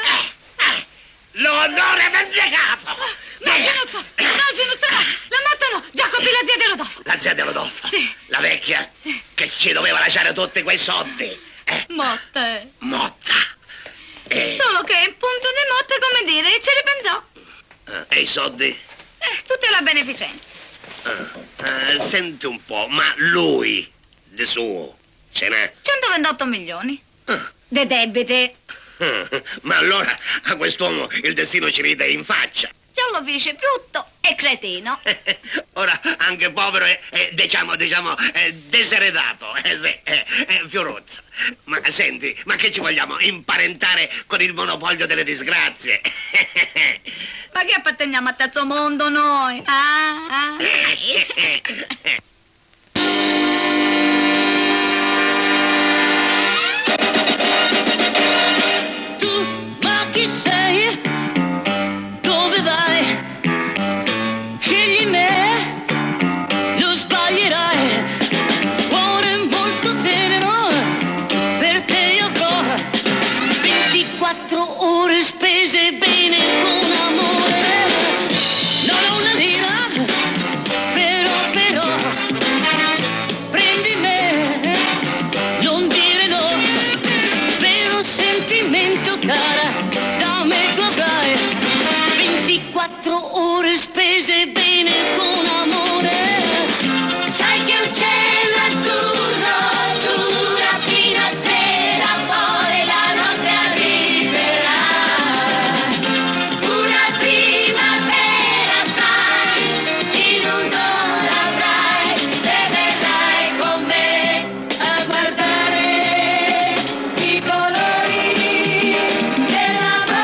L'onore vendicato. No, Genuzzo, no. La morta no. Giacobi, la zia di Rodolfo. La zia di Rodolfo? Sì. La vecchia? Sì. Che ci doveva lasciare tutti quei soldi. Motta. Solo che in punto di motte, come dire, ci ripensò. E i soldi? Tutti alla beneficenza. Senti un po', ma lui, di suo, ce n'è? 128 milioni. De debite. Ma allora a quest'uomo il destino ci ride in faccia. Già lo fece brutto e cretino. Ora, anche povero e diciamo, deseredato, Fiorozzo. Ma senti, ma che ci vogliamo imparentare con il monopolio delle disgrazie? Ma che apparteniamo a terzo mondo noi? Tu, ma chi sei? Dove vai? Scegli me, non sbaglierai. Cuore molto tenero, per te avrò 24 ore spese bene con amore. Non ho una lira, però, prendi me, non dire no. Vero sentimento, cara, da me tu avrai 24 ore spese bene con amore. Sai che un cielo azzurro dura fino a sera, poi la notte arriverà. Una primavera, sai, in un'ora avrai, se verrai con me a guardare i colori dell'amore.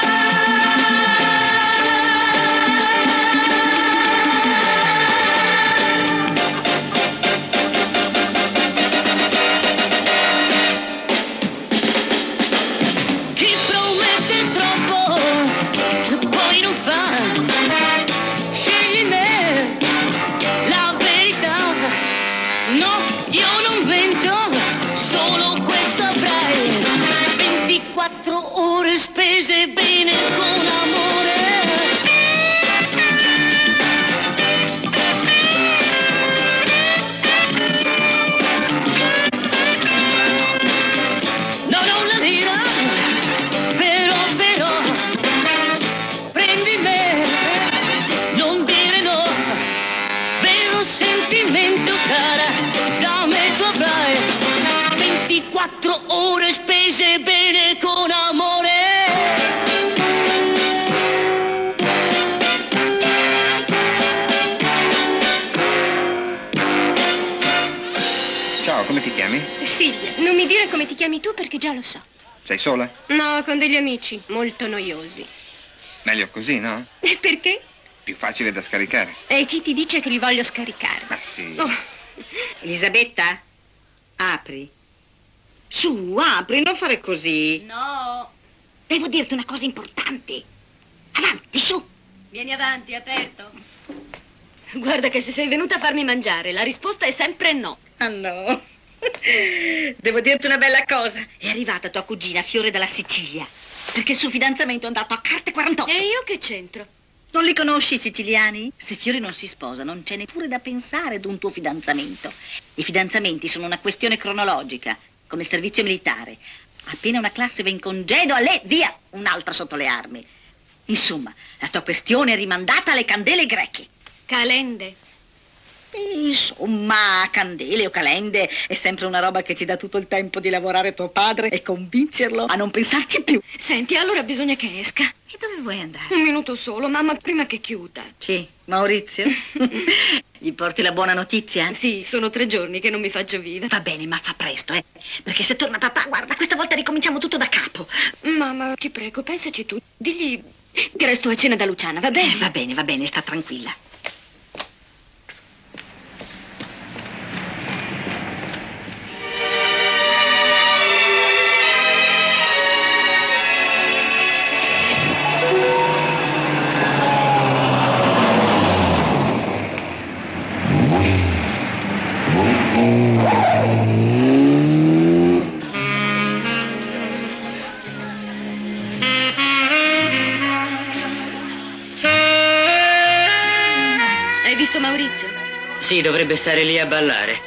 Chi promette troppo, poi non fa. Scegli me, la verità. No, io non mento, solo questo avrai. 24 ore spese bene con amore. Non ho una lira, però, prendi me, non dire no. Vero sentimento, cara, da me tu avrai 24 ore spese bene con amore. Ciao, come ti chiami? Silvia, non mi dire come ti chiami tu perché già lo so. Sei sola? No, con degli amici, molto noiosi. Meglio così, no? E perché? Più facile da scaricare. E chi ti dice che li voglio scaricare? Ma sì. Oh, Elisabetta, apri. Su, apri, non fare così. No. Devo dirti una cosa importante. Avanti, su. Vieni avanti, aperto. Guarda che se sei venuta a farmi mangiare, la risposta è sempre no. Ah no. Devo dirti una bella cosa. È arrivata tua cugina Fiore dalla Sicilia. Perché il suo fidanzamento è andato a carte 48. E io che c'entro? Non li conosci i siciliani? Se Fiore non si sposa non c'è neppure da pensare ad un tuo fidanzamento. I fidanzamenti sono una questione cronologica, come il servizio militare. Appena una classe va in congedo, via, un'altra sotto le armi. Insomma, la tua questione è rimandata alle candele greche. Calende. Insomma, candele o calende è sempre una roba che ci dà tutto il tempo di lavorare tuo padre e convincerlo a non pensarci più. Senti, allora bisogna che esca. E dove vuoi andare? Un minuto solo, mamma, prima che chiuda. Chi? Maurizio? Gli porti la buona notizia? Sì, sono 3 giorni che non mi faccio viva. Va bene, ma fa presto, perché se torna papà, guarda, questa volta ricominciamo tutto da capo. Mamma, ti prego, pensaci tu. Digli che resto a cena da Luciana, va bene? Va bene, sta tranquilla. Hai visto Maurizio? Sì, dovrebbe stare lì a ballare.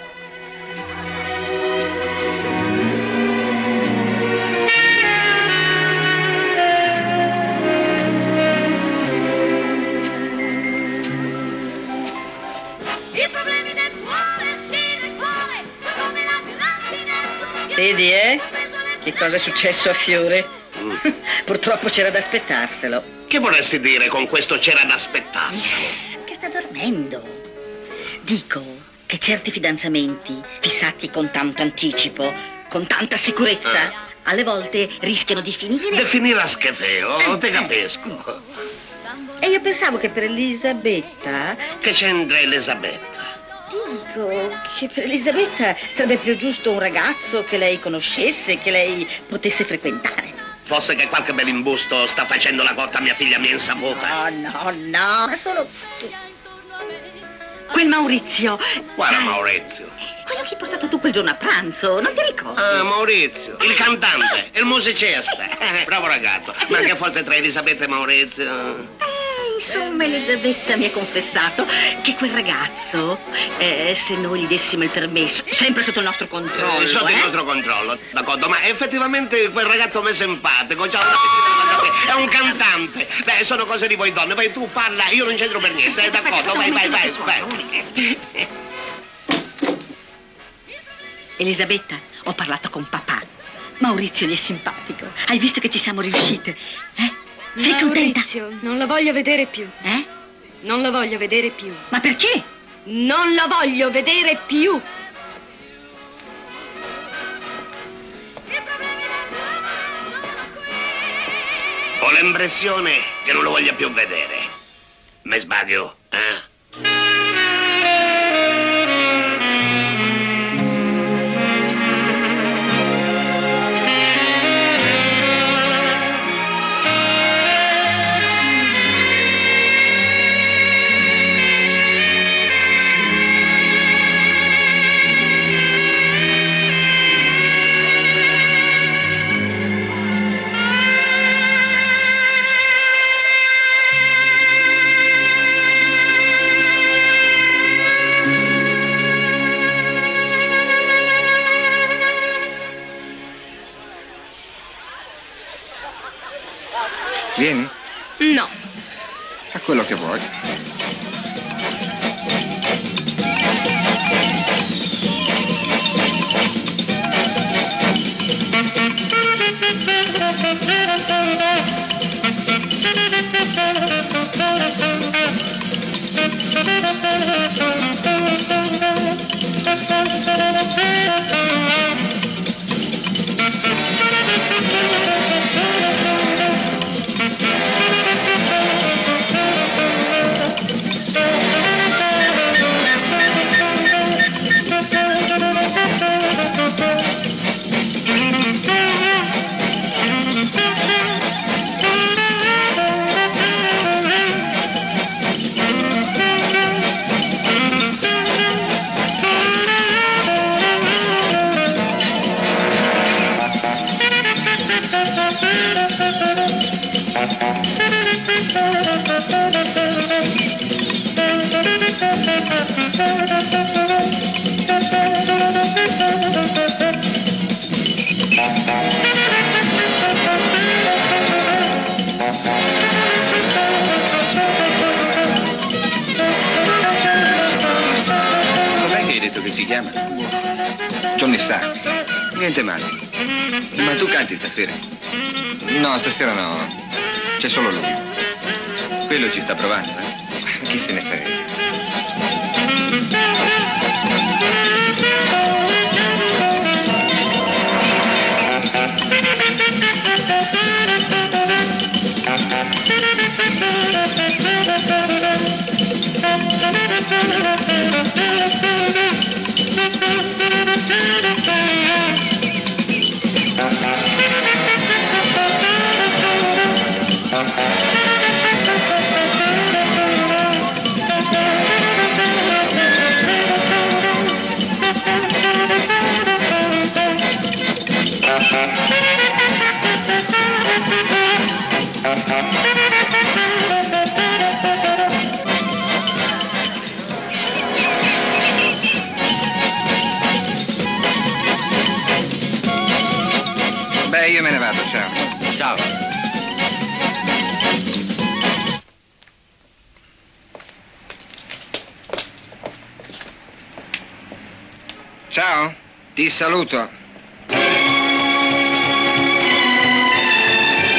I problemi del cuore, sì, del cuore, sono come la grandine. Vedi, che cosa è successo a Fiore? Purtroppo c'era da aspettarselo. Che vorresti dire con questo c'era da aspettarselo? Che sta dormendo. Dico che certi fidanzamenti, fissati con tanto anticipo, con tanta sicurezza, alle volte rischiano di finire... Di finire a schifeo, te capisco. E io pensavo che per Elisabetta... Che c'entra Elisabetta? Dico che per Elisabetta sarebbe più giusto un ragazzo che lei conoscesse, che lei potesse frequentare. Forse che qualche belimbusto sta facendo la cotta a mia figlia mia insaputa. No, ma solo... Quel Maurizio... Quale Maurizio? Quello che hai portato tu quel giorno a pranzo, non ti ricordi? Ah, Maurizio, il cantante, il musicista. Bravo ragazzo. Ma che forse tra Elisabetta e Maurizio... Insomma, Elisabetta mi ha confessato che quel ragazzo, se noi gli dessimo il permesso, sempre sotto il nostro controllo... Sotto il nostro controllo, d'accordo, ma effettivamente quel ragazzo mi è simpatico, c'ha una... è un cantante. Beh, sono cose di voi donne, poi tu parla, io non c'entro per niente, d'accordo, vai. Elisabetta, ho parlato con papà. Maurizio gli è simpatico. Hai visto che ci siamo riuscite? Sei contenta? Maurizio, non lo voglio vedere più. Non lo voglio vedere più. Ma perché? Non lo voglio vedere più. Ho l'impressione che non lo voglia più vedere. Me sbaglio, Vieni? No. Fa quello che vuoi. Si chiama? Johnny Sachs. Niente male. Ma tu canti stasera? No, stasera no. C'è solo lui. Quello ci sta provando, Chi se ne frega? Beh, io me ne vado, ciao. Ciao. Ciao, ti saluto.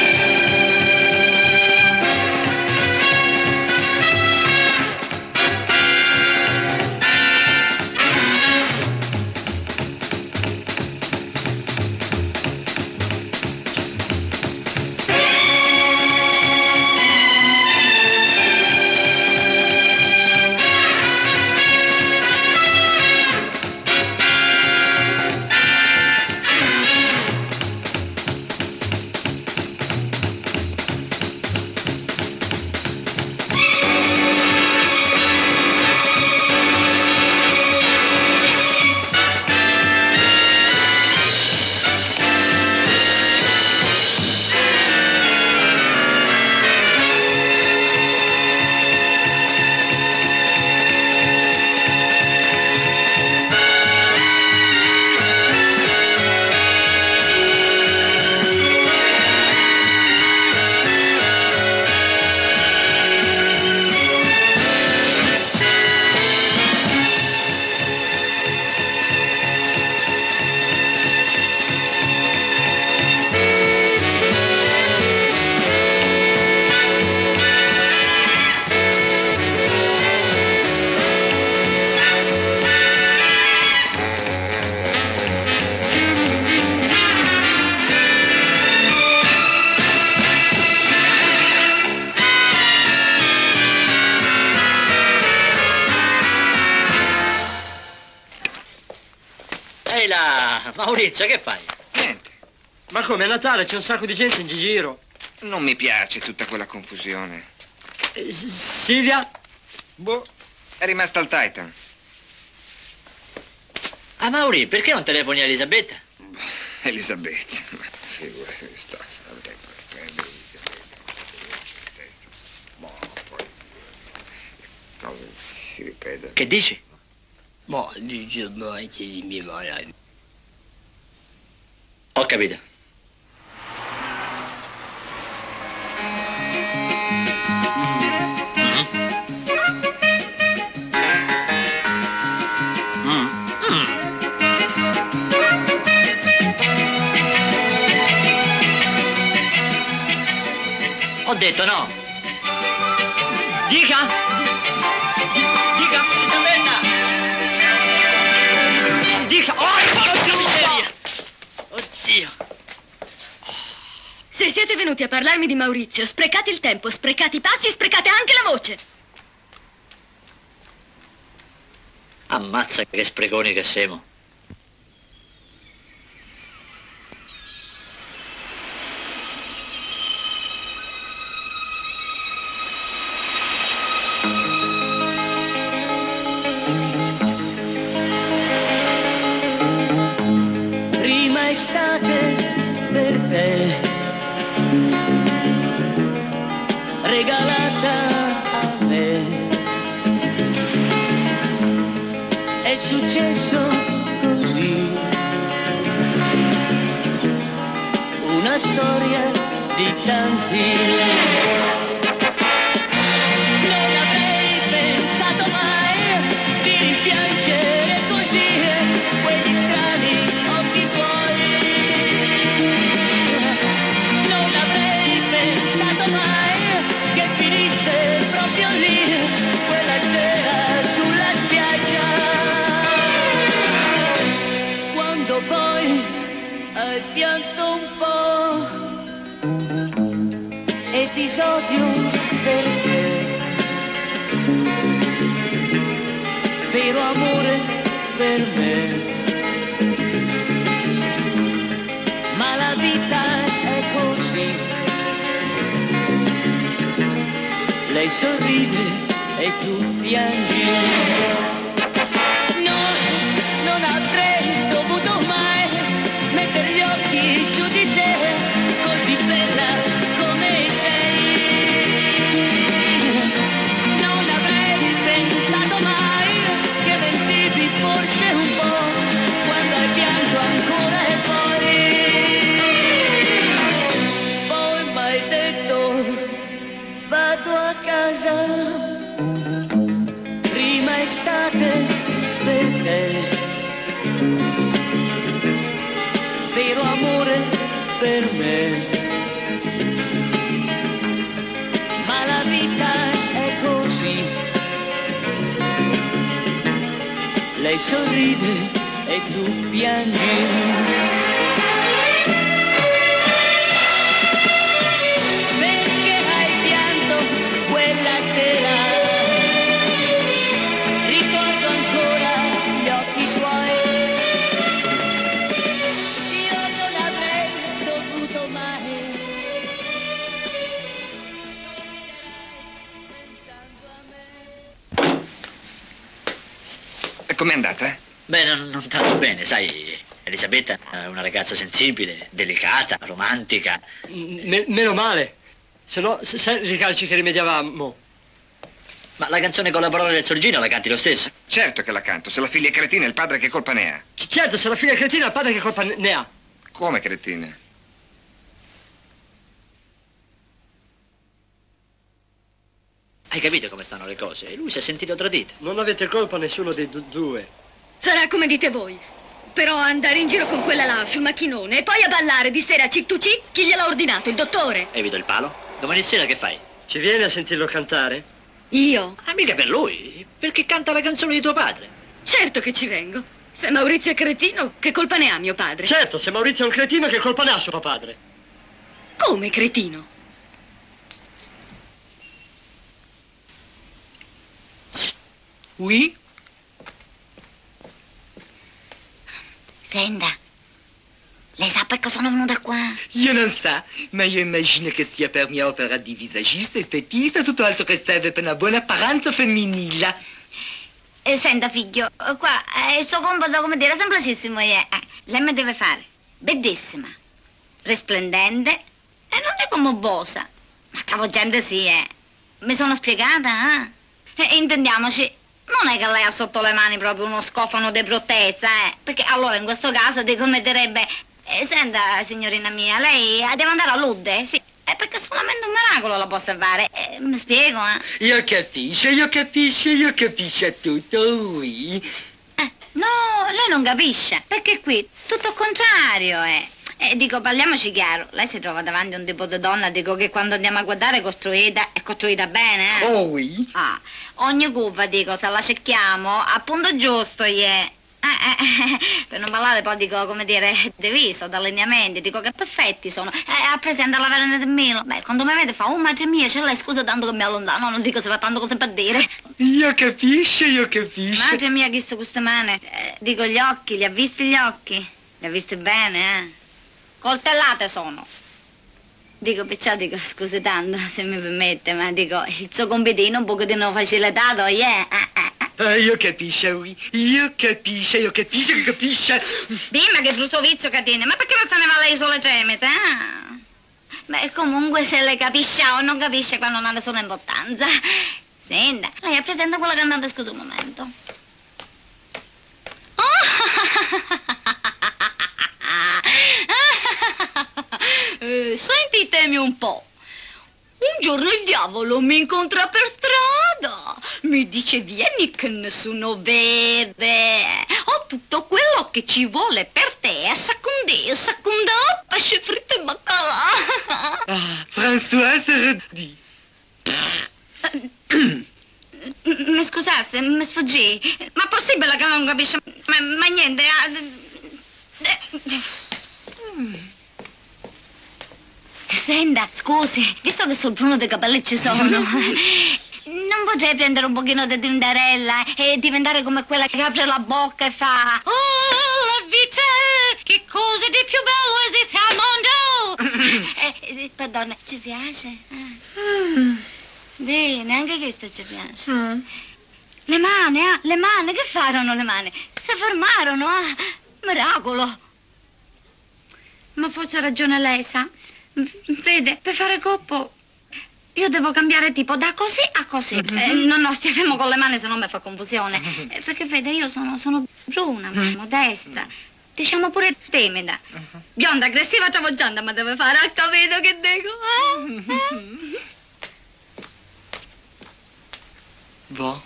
Ehi là, Maurizio, che fai? Niente. Ma come, a Natale c'è un sacco di gente in giro. Non mi piace tutta quella confusione. Silvia? Boh, è rimasta al Titan. Ah, Mauri, perché non telefoni a Elisabetta? Elisabetta, ma figurati, sto... Si ripete. Che dici? Ma dice mai che mi vai. Ho capito. Ho detto no. Dica. Dica, Elisabetta. Dica. Oddio. Se siete venuti a parlarmi di Maurizio, sprecate il tempo, sprecate i passi, sprecate anche la voce. Ammazza che spreconi che siamo. Prima estate per te, regalata a me. È successo così, una storia di tanti. Non avrei pensato mai di rimpiangere così quegli strani occhi tuoi. Non avrei pensato mai che finisse proprio lì quella sera sulla spiaggia, quando poi hai pianto un po'. Episodio per te, vero amore per me, ma la vita è così. Lei sorride e tu piangi. No, non avrei dovuto mai mettere gli occhi su di te, così bella come sei. Non avrei pensato mai che mentivi forse un po' quando hai pianto ancora e poi m'hai detto vado a casa. Prima estate per te, vero amore per me, ma la vita è così. Lei sorride e tu piangi. Perché hai pianto quella sera? Ricordo ancora gli occhi tuoi. Io non avrei dovuto mai. E com'è andata? Beh, non tanto bene, sai. Elisabetta è una ragazza sensibile, delicata, romantica. Meno male. Se no, sai i calci che rimediavamo. Ma la canzone con la parola del Sorgino la canti lo stesso? Certo che la canto. Se la figlia è cretina, il padre che colpa ne ha? Certo, se la figlia è cretina, il padre che colpa ne ha? Come cretina? Hai capito come stanno le cose? Lui si è sentito tradito. Non avete colpa nessuno dei due. Sarà come dite voi. Però andare in giro con quella là sul macchinone e poi a ballare di sera cic tu cic, chi gliel'ha ordinato? Il dottore? Evito il palo? Domani sera che fai? Ci vieni a sentirlo cantare? Io? Ah, mica per lui, perché canta la canzone di tuo padre. Certo che ci vengo. Se Maurizio è cretino, che colpa ne ha mio padre? Certo, se Maurizio è un cretino, che colpa ne ha suo padre? Come cretino? Oui? Senta, lei sa perché sono venuta qua? Io non so, ma io immagino che sia per mia opera di visagista, estetista, tutto altro che serve per una buona apparenza femminile. Senta, figlio, qua il suo compito, come dire, semplicissimo è. Lei mi deve fare bellissima, risplendente e non dico mobosa. Ma cavo gente sì, Mi sono spiegata, intendiamoci, non è che lei ha sotto le mani proprio uno scofano di bruttezza, Perché allora in questo caso dico metterebbe... senta, signorina mia, lei deve andare a Ludde, sì. Perché solamente un miracolo la può salvare. Mi spiego, Io capisco tutto, oui. No, lei non capisce, perché qui tutto il contrario, dico, parliamoci chiaro, lei si trova davanti a un tipo di donna, dico che quando andiamo a guardare è costruita bene, Oh, oui. Ogni curva, dico, se la cerchiamo, al punto giusto, per non parlare poi, dico, come dire, di viso, d'allineamenti, dico che perfetti sono. A presente la Verena del Milo. Beh, quando mi vede fa, oh, madre mia, c'è lei, scusa tanto che mi allontano, non dico se fa tanto cose per dire. Io capisco. Madre mia, chi sono queste mani? Dico, gli occhi, li ha visti gli occhi? Li ha visti bene, Coltellate sono. Dico, perciò dico, scusi tanto, se mi permette, ma dico, il suo compitino un pochettino facilitato, Io capisco, oui. Io capisco. Bimba, che brutto vizio che tiene, ma perché non se ne va lei sulle cemete, Beh, comunque se lei capisce o non capisce qua non ha nessuna importanza. Senta, lei è presente quella cantante, scusa un momento. Sentitemi un po'. Un giorno il diavolo mi incontra per strada. Mi dice, vieni che nessuno vede. Ho tutto quello che ci vuole per te. Secondà, pesce fritto e baccalà. Françoise Reddy. Mi scusate, mi sfuggì. Ma possibile che non capisce? Ma niente. Senta, scusi, visto che sul bruno dei capelli ci sono, non potrei prendere un pochino di tindarella e diventare come quella che apre la bocca e fa... Oh, la vita, che cosa di più bello esiste al mondo? Perdona, ci piace? Bene, anche questa ci piace. Le mani, che farono le mani? Si fermarono, miracolo. Ma forse ha ragione lei, sa? Vede, per fare coppo io devo cambiare tipo da così a così. No, stia fermo con le mani, se no mi fa confusione. Perché vede, io sono bruna, modesta, diciamo pure timida. Bionda, aggressiva, travaggiante, ma deve fare, ha capito che dico? Boh.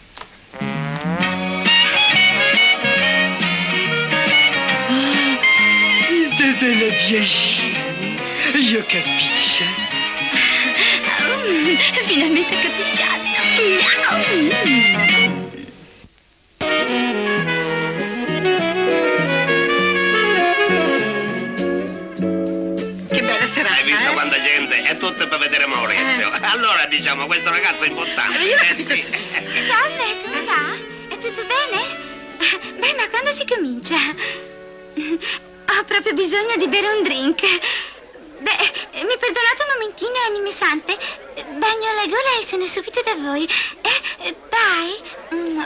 Isabella Biagini. Io capisco. Finalmente capisciate. Che bella serata. Hai visto quanta gente? È tutto per vedere Maurizio. Allora diciamo, questo ragazzo è importante. Sì. Salve, come va? È tutto bene? Beh, ma quando si comincia? Ho proprio bisogno di bere un drink. Beh, mi perdonate un momentino, anime sante. Bagno la gola e sono subito da voi. Bye.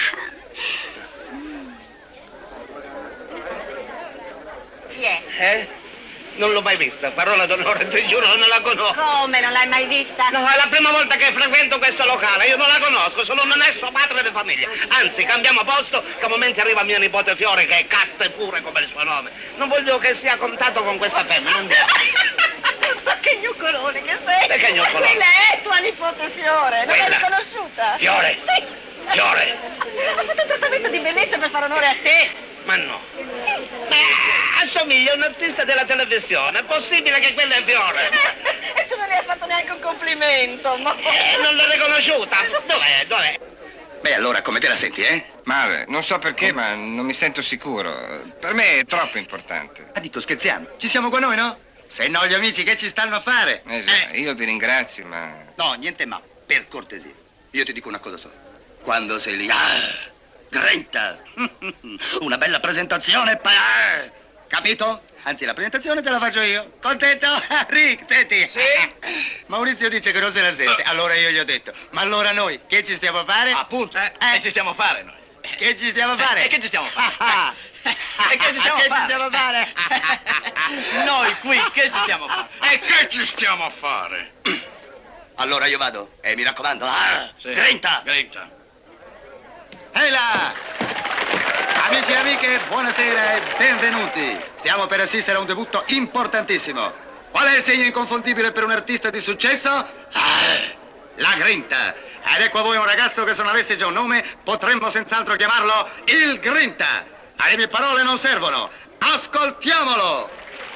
Chi è? Non l'ho mai vista, parola d'onore, ti giuro, non la conosco. Come, non l'hai mai vista? No, è la prima volta che frequento questo locale, io non la conosco, sono un onesto padre di famiglia. Anzi, cambiamo posto, che a momenti arriva mio nipote Fiore, che è catta e pure come il suo nome. Non voglio che sia contatto con questa femmina, andiamo. Ma che gnoccolone che sei! Perché gnoccolone? Quella è tua nipote Fiore, non l'hai riconosciuta? Fiore? Sì. Fiore? Ha fatto un trattamento di bellezza per fare onore a te. Ma no. Assomiglia a un artista della televisione, è possibile che quella è Fiore? E tu non le hai fatto neanche un complimento, ma... non l'ho riconosciuta. Dov'è? Beh, allora, come te la senti, Male, non so perché, ma non mi sento sicuro. Per me è troppo importante. Ah, dico, scherziamo. Ci siamo qua noi, no? Se no, gli amici che ci stanno a fare? Io vi ringrazio, ma... No, niente ma, per cortesia. Io ti dico una cosa sola. Quando sei lì, Grinta. Una bella presentazione, capito? Anzi, la presentazione te la faccio io. Contento? Rick, senti. Sì? Maurizio dice che non se la sente. Allora io gli ho detto, ma allora noi che ci stiamo a fare? Appunto, che ci stiamo a fare noi? Che ci stiamo a fare? E che ci stiamo a fare? E che ci stiamo a fare? Noi qui, che ci stiamo a fare? E che ci stiamo a fare? Allora io vado e mi raccomando, Grinta! Grinta. Ehi là! Amici e amiche, buonasera e benvenuti. Stiamo per assistere a un debutto importantissimo. Qual è il segno inconfondibile per un artista di successo? La grinta. Ed ecco a voi un ragazzo che se non avesse già un nome potremmo senz'altro chiamarlo il Grinta. Ma le mie parole non servono. Ascoltiamolo!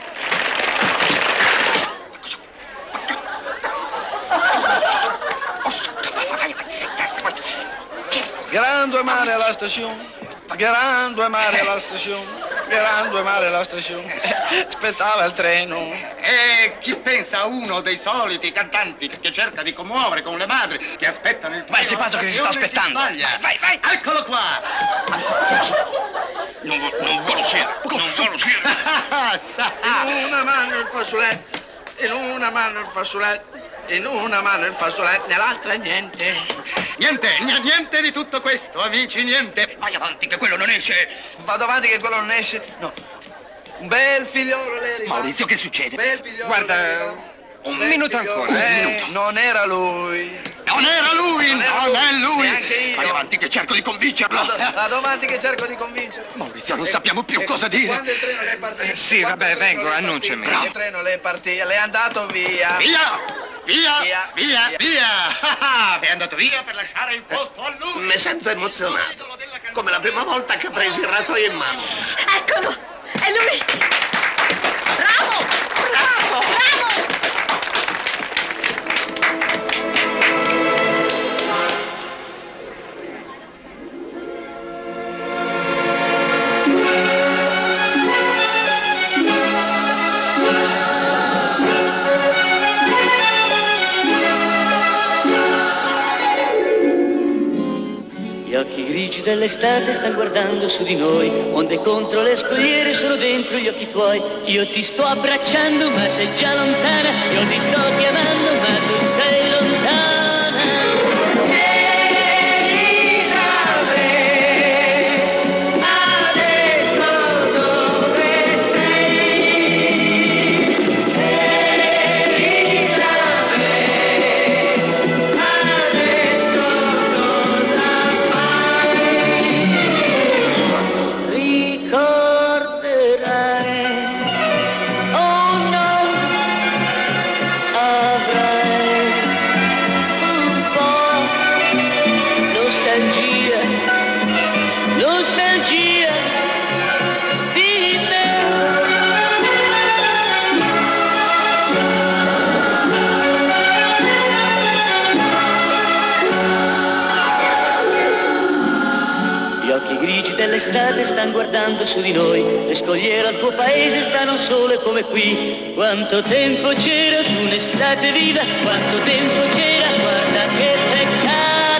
Grande mare alla stazione, grande mare alla stazione, grande mare alla stazione. Aspettava il treno. E chi pensa a uno dei soliti cantanti che cerca di commuovere con le madri che aspettano il treno? Beh, si pensa che si sta aspettando. Vai. Eccolo qua. Non vuole uscire, non vuole uscire. In una mano il fazzoletto, in una mano il fazzoletto, in una mano il fazzoletto, nell'altra niente. Niente di tutto questo, amici, niente. Vai avanti che quello non esce. Vado avanti che quello non esce. No. Un bel figliolo le arriva. Maurizio, che succede? Bel figliolo. Guarda, un minuto ancora, Non era lui. Non era lui, non è lui. Neanche io. Vai avanti che cerco di convincerlo. Vado avanti che cerco di convincerlo. Maurizio, non sappiamo più cosa dire. Quando il treno le è partito? Sì, vabbè, vengo, annunciami. Il treno le è partito, le è andato via. Via! È andato via per lasciare il posto a lui. Mi sento emozionato, come la prima volta che ha preso il rasoio in mano. Eccolo! È lui! Bravo! Gli occhi grigi dell'estate stanno guardando su di noi, onde contro le scogliere sono dentro gli occhi tuoi. Io ti sto abbracciando ma sei già lontana, io ti sto chiamando ma tu sei lontana. Nostalgia di me. Gli occhi grigi dell'estate stanno guardando su di noi, le scogliere al tuo paese stanno sole come qui. Quanto tempo c'era tu un'estate viva, quanto tempo c'era, guarda che peccato.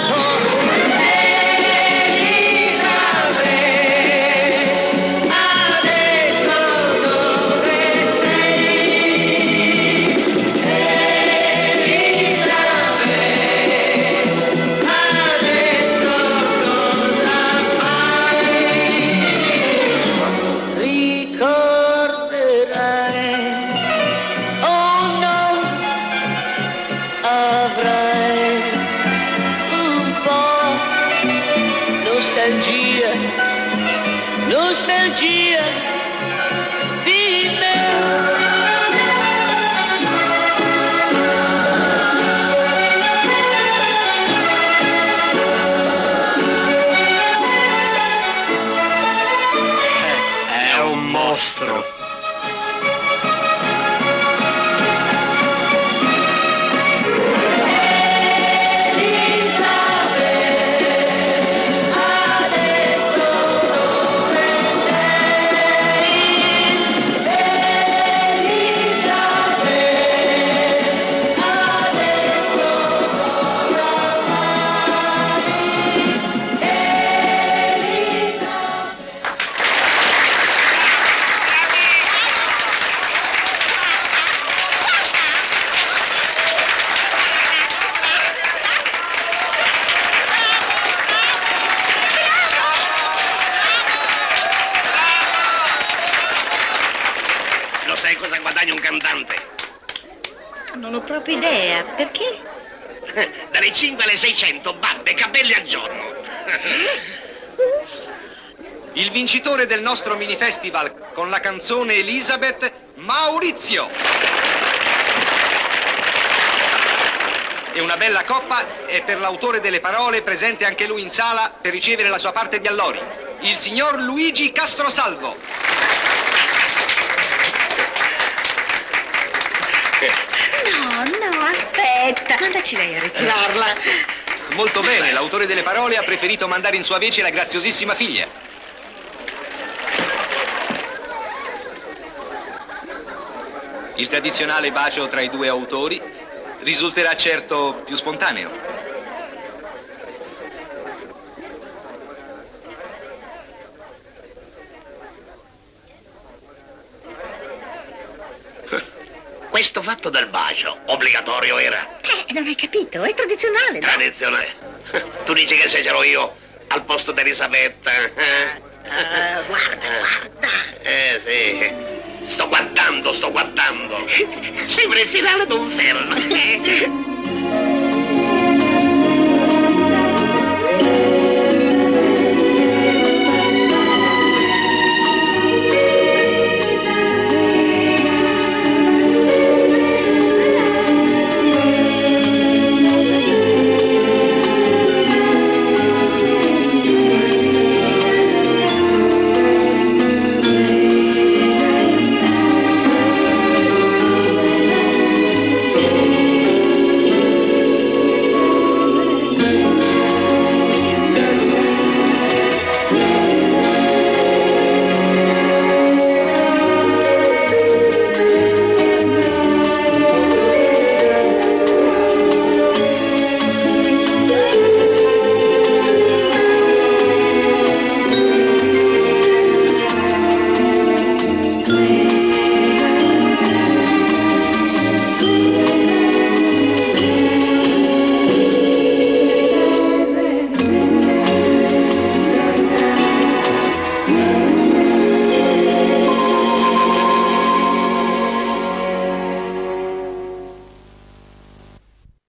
Nostalgia di me. È un mostro. guadagno un cantante? Ma non ho proprio idea. Perché? Dalle 5 alle 600, barbe, capelli al giorno. Il vincitore del nostro mini festival con la canzone Elisabeth, Maurizio. E una bella coppa è per l'autore delle parole, presente anche lui in sala per ricevere la sua parte di allori, il signor Luigi Castrosalvo. No, aspetta. Mandaci lei a ritirarla. Molto bene, l'autore delle parole ha preferito mandare in sua vece la graziosissima figlia. Il tradizionale bacio tra i due autori risulterà certo più spontaneo. Questo fatto del bacio, obbligatorio era? Non hai capito? È tradizionale, no? Tradizionale. Tu dici che se c'ero io al posto di Elisabetta? Guarda. Sì. Sto guardando. Sembra il finale d'un film.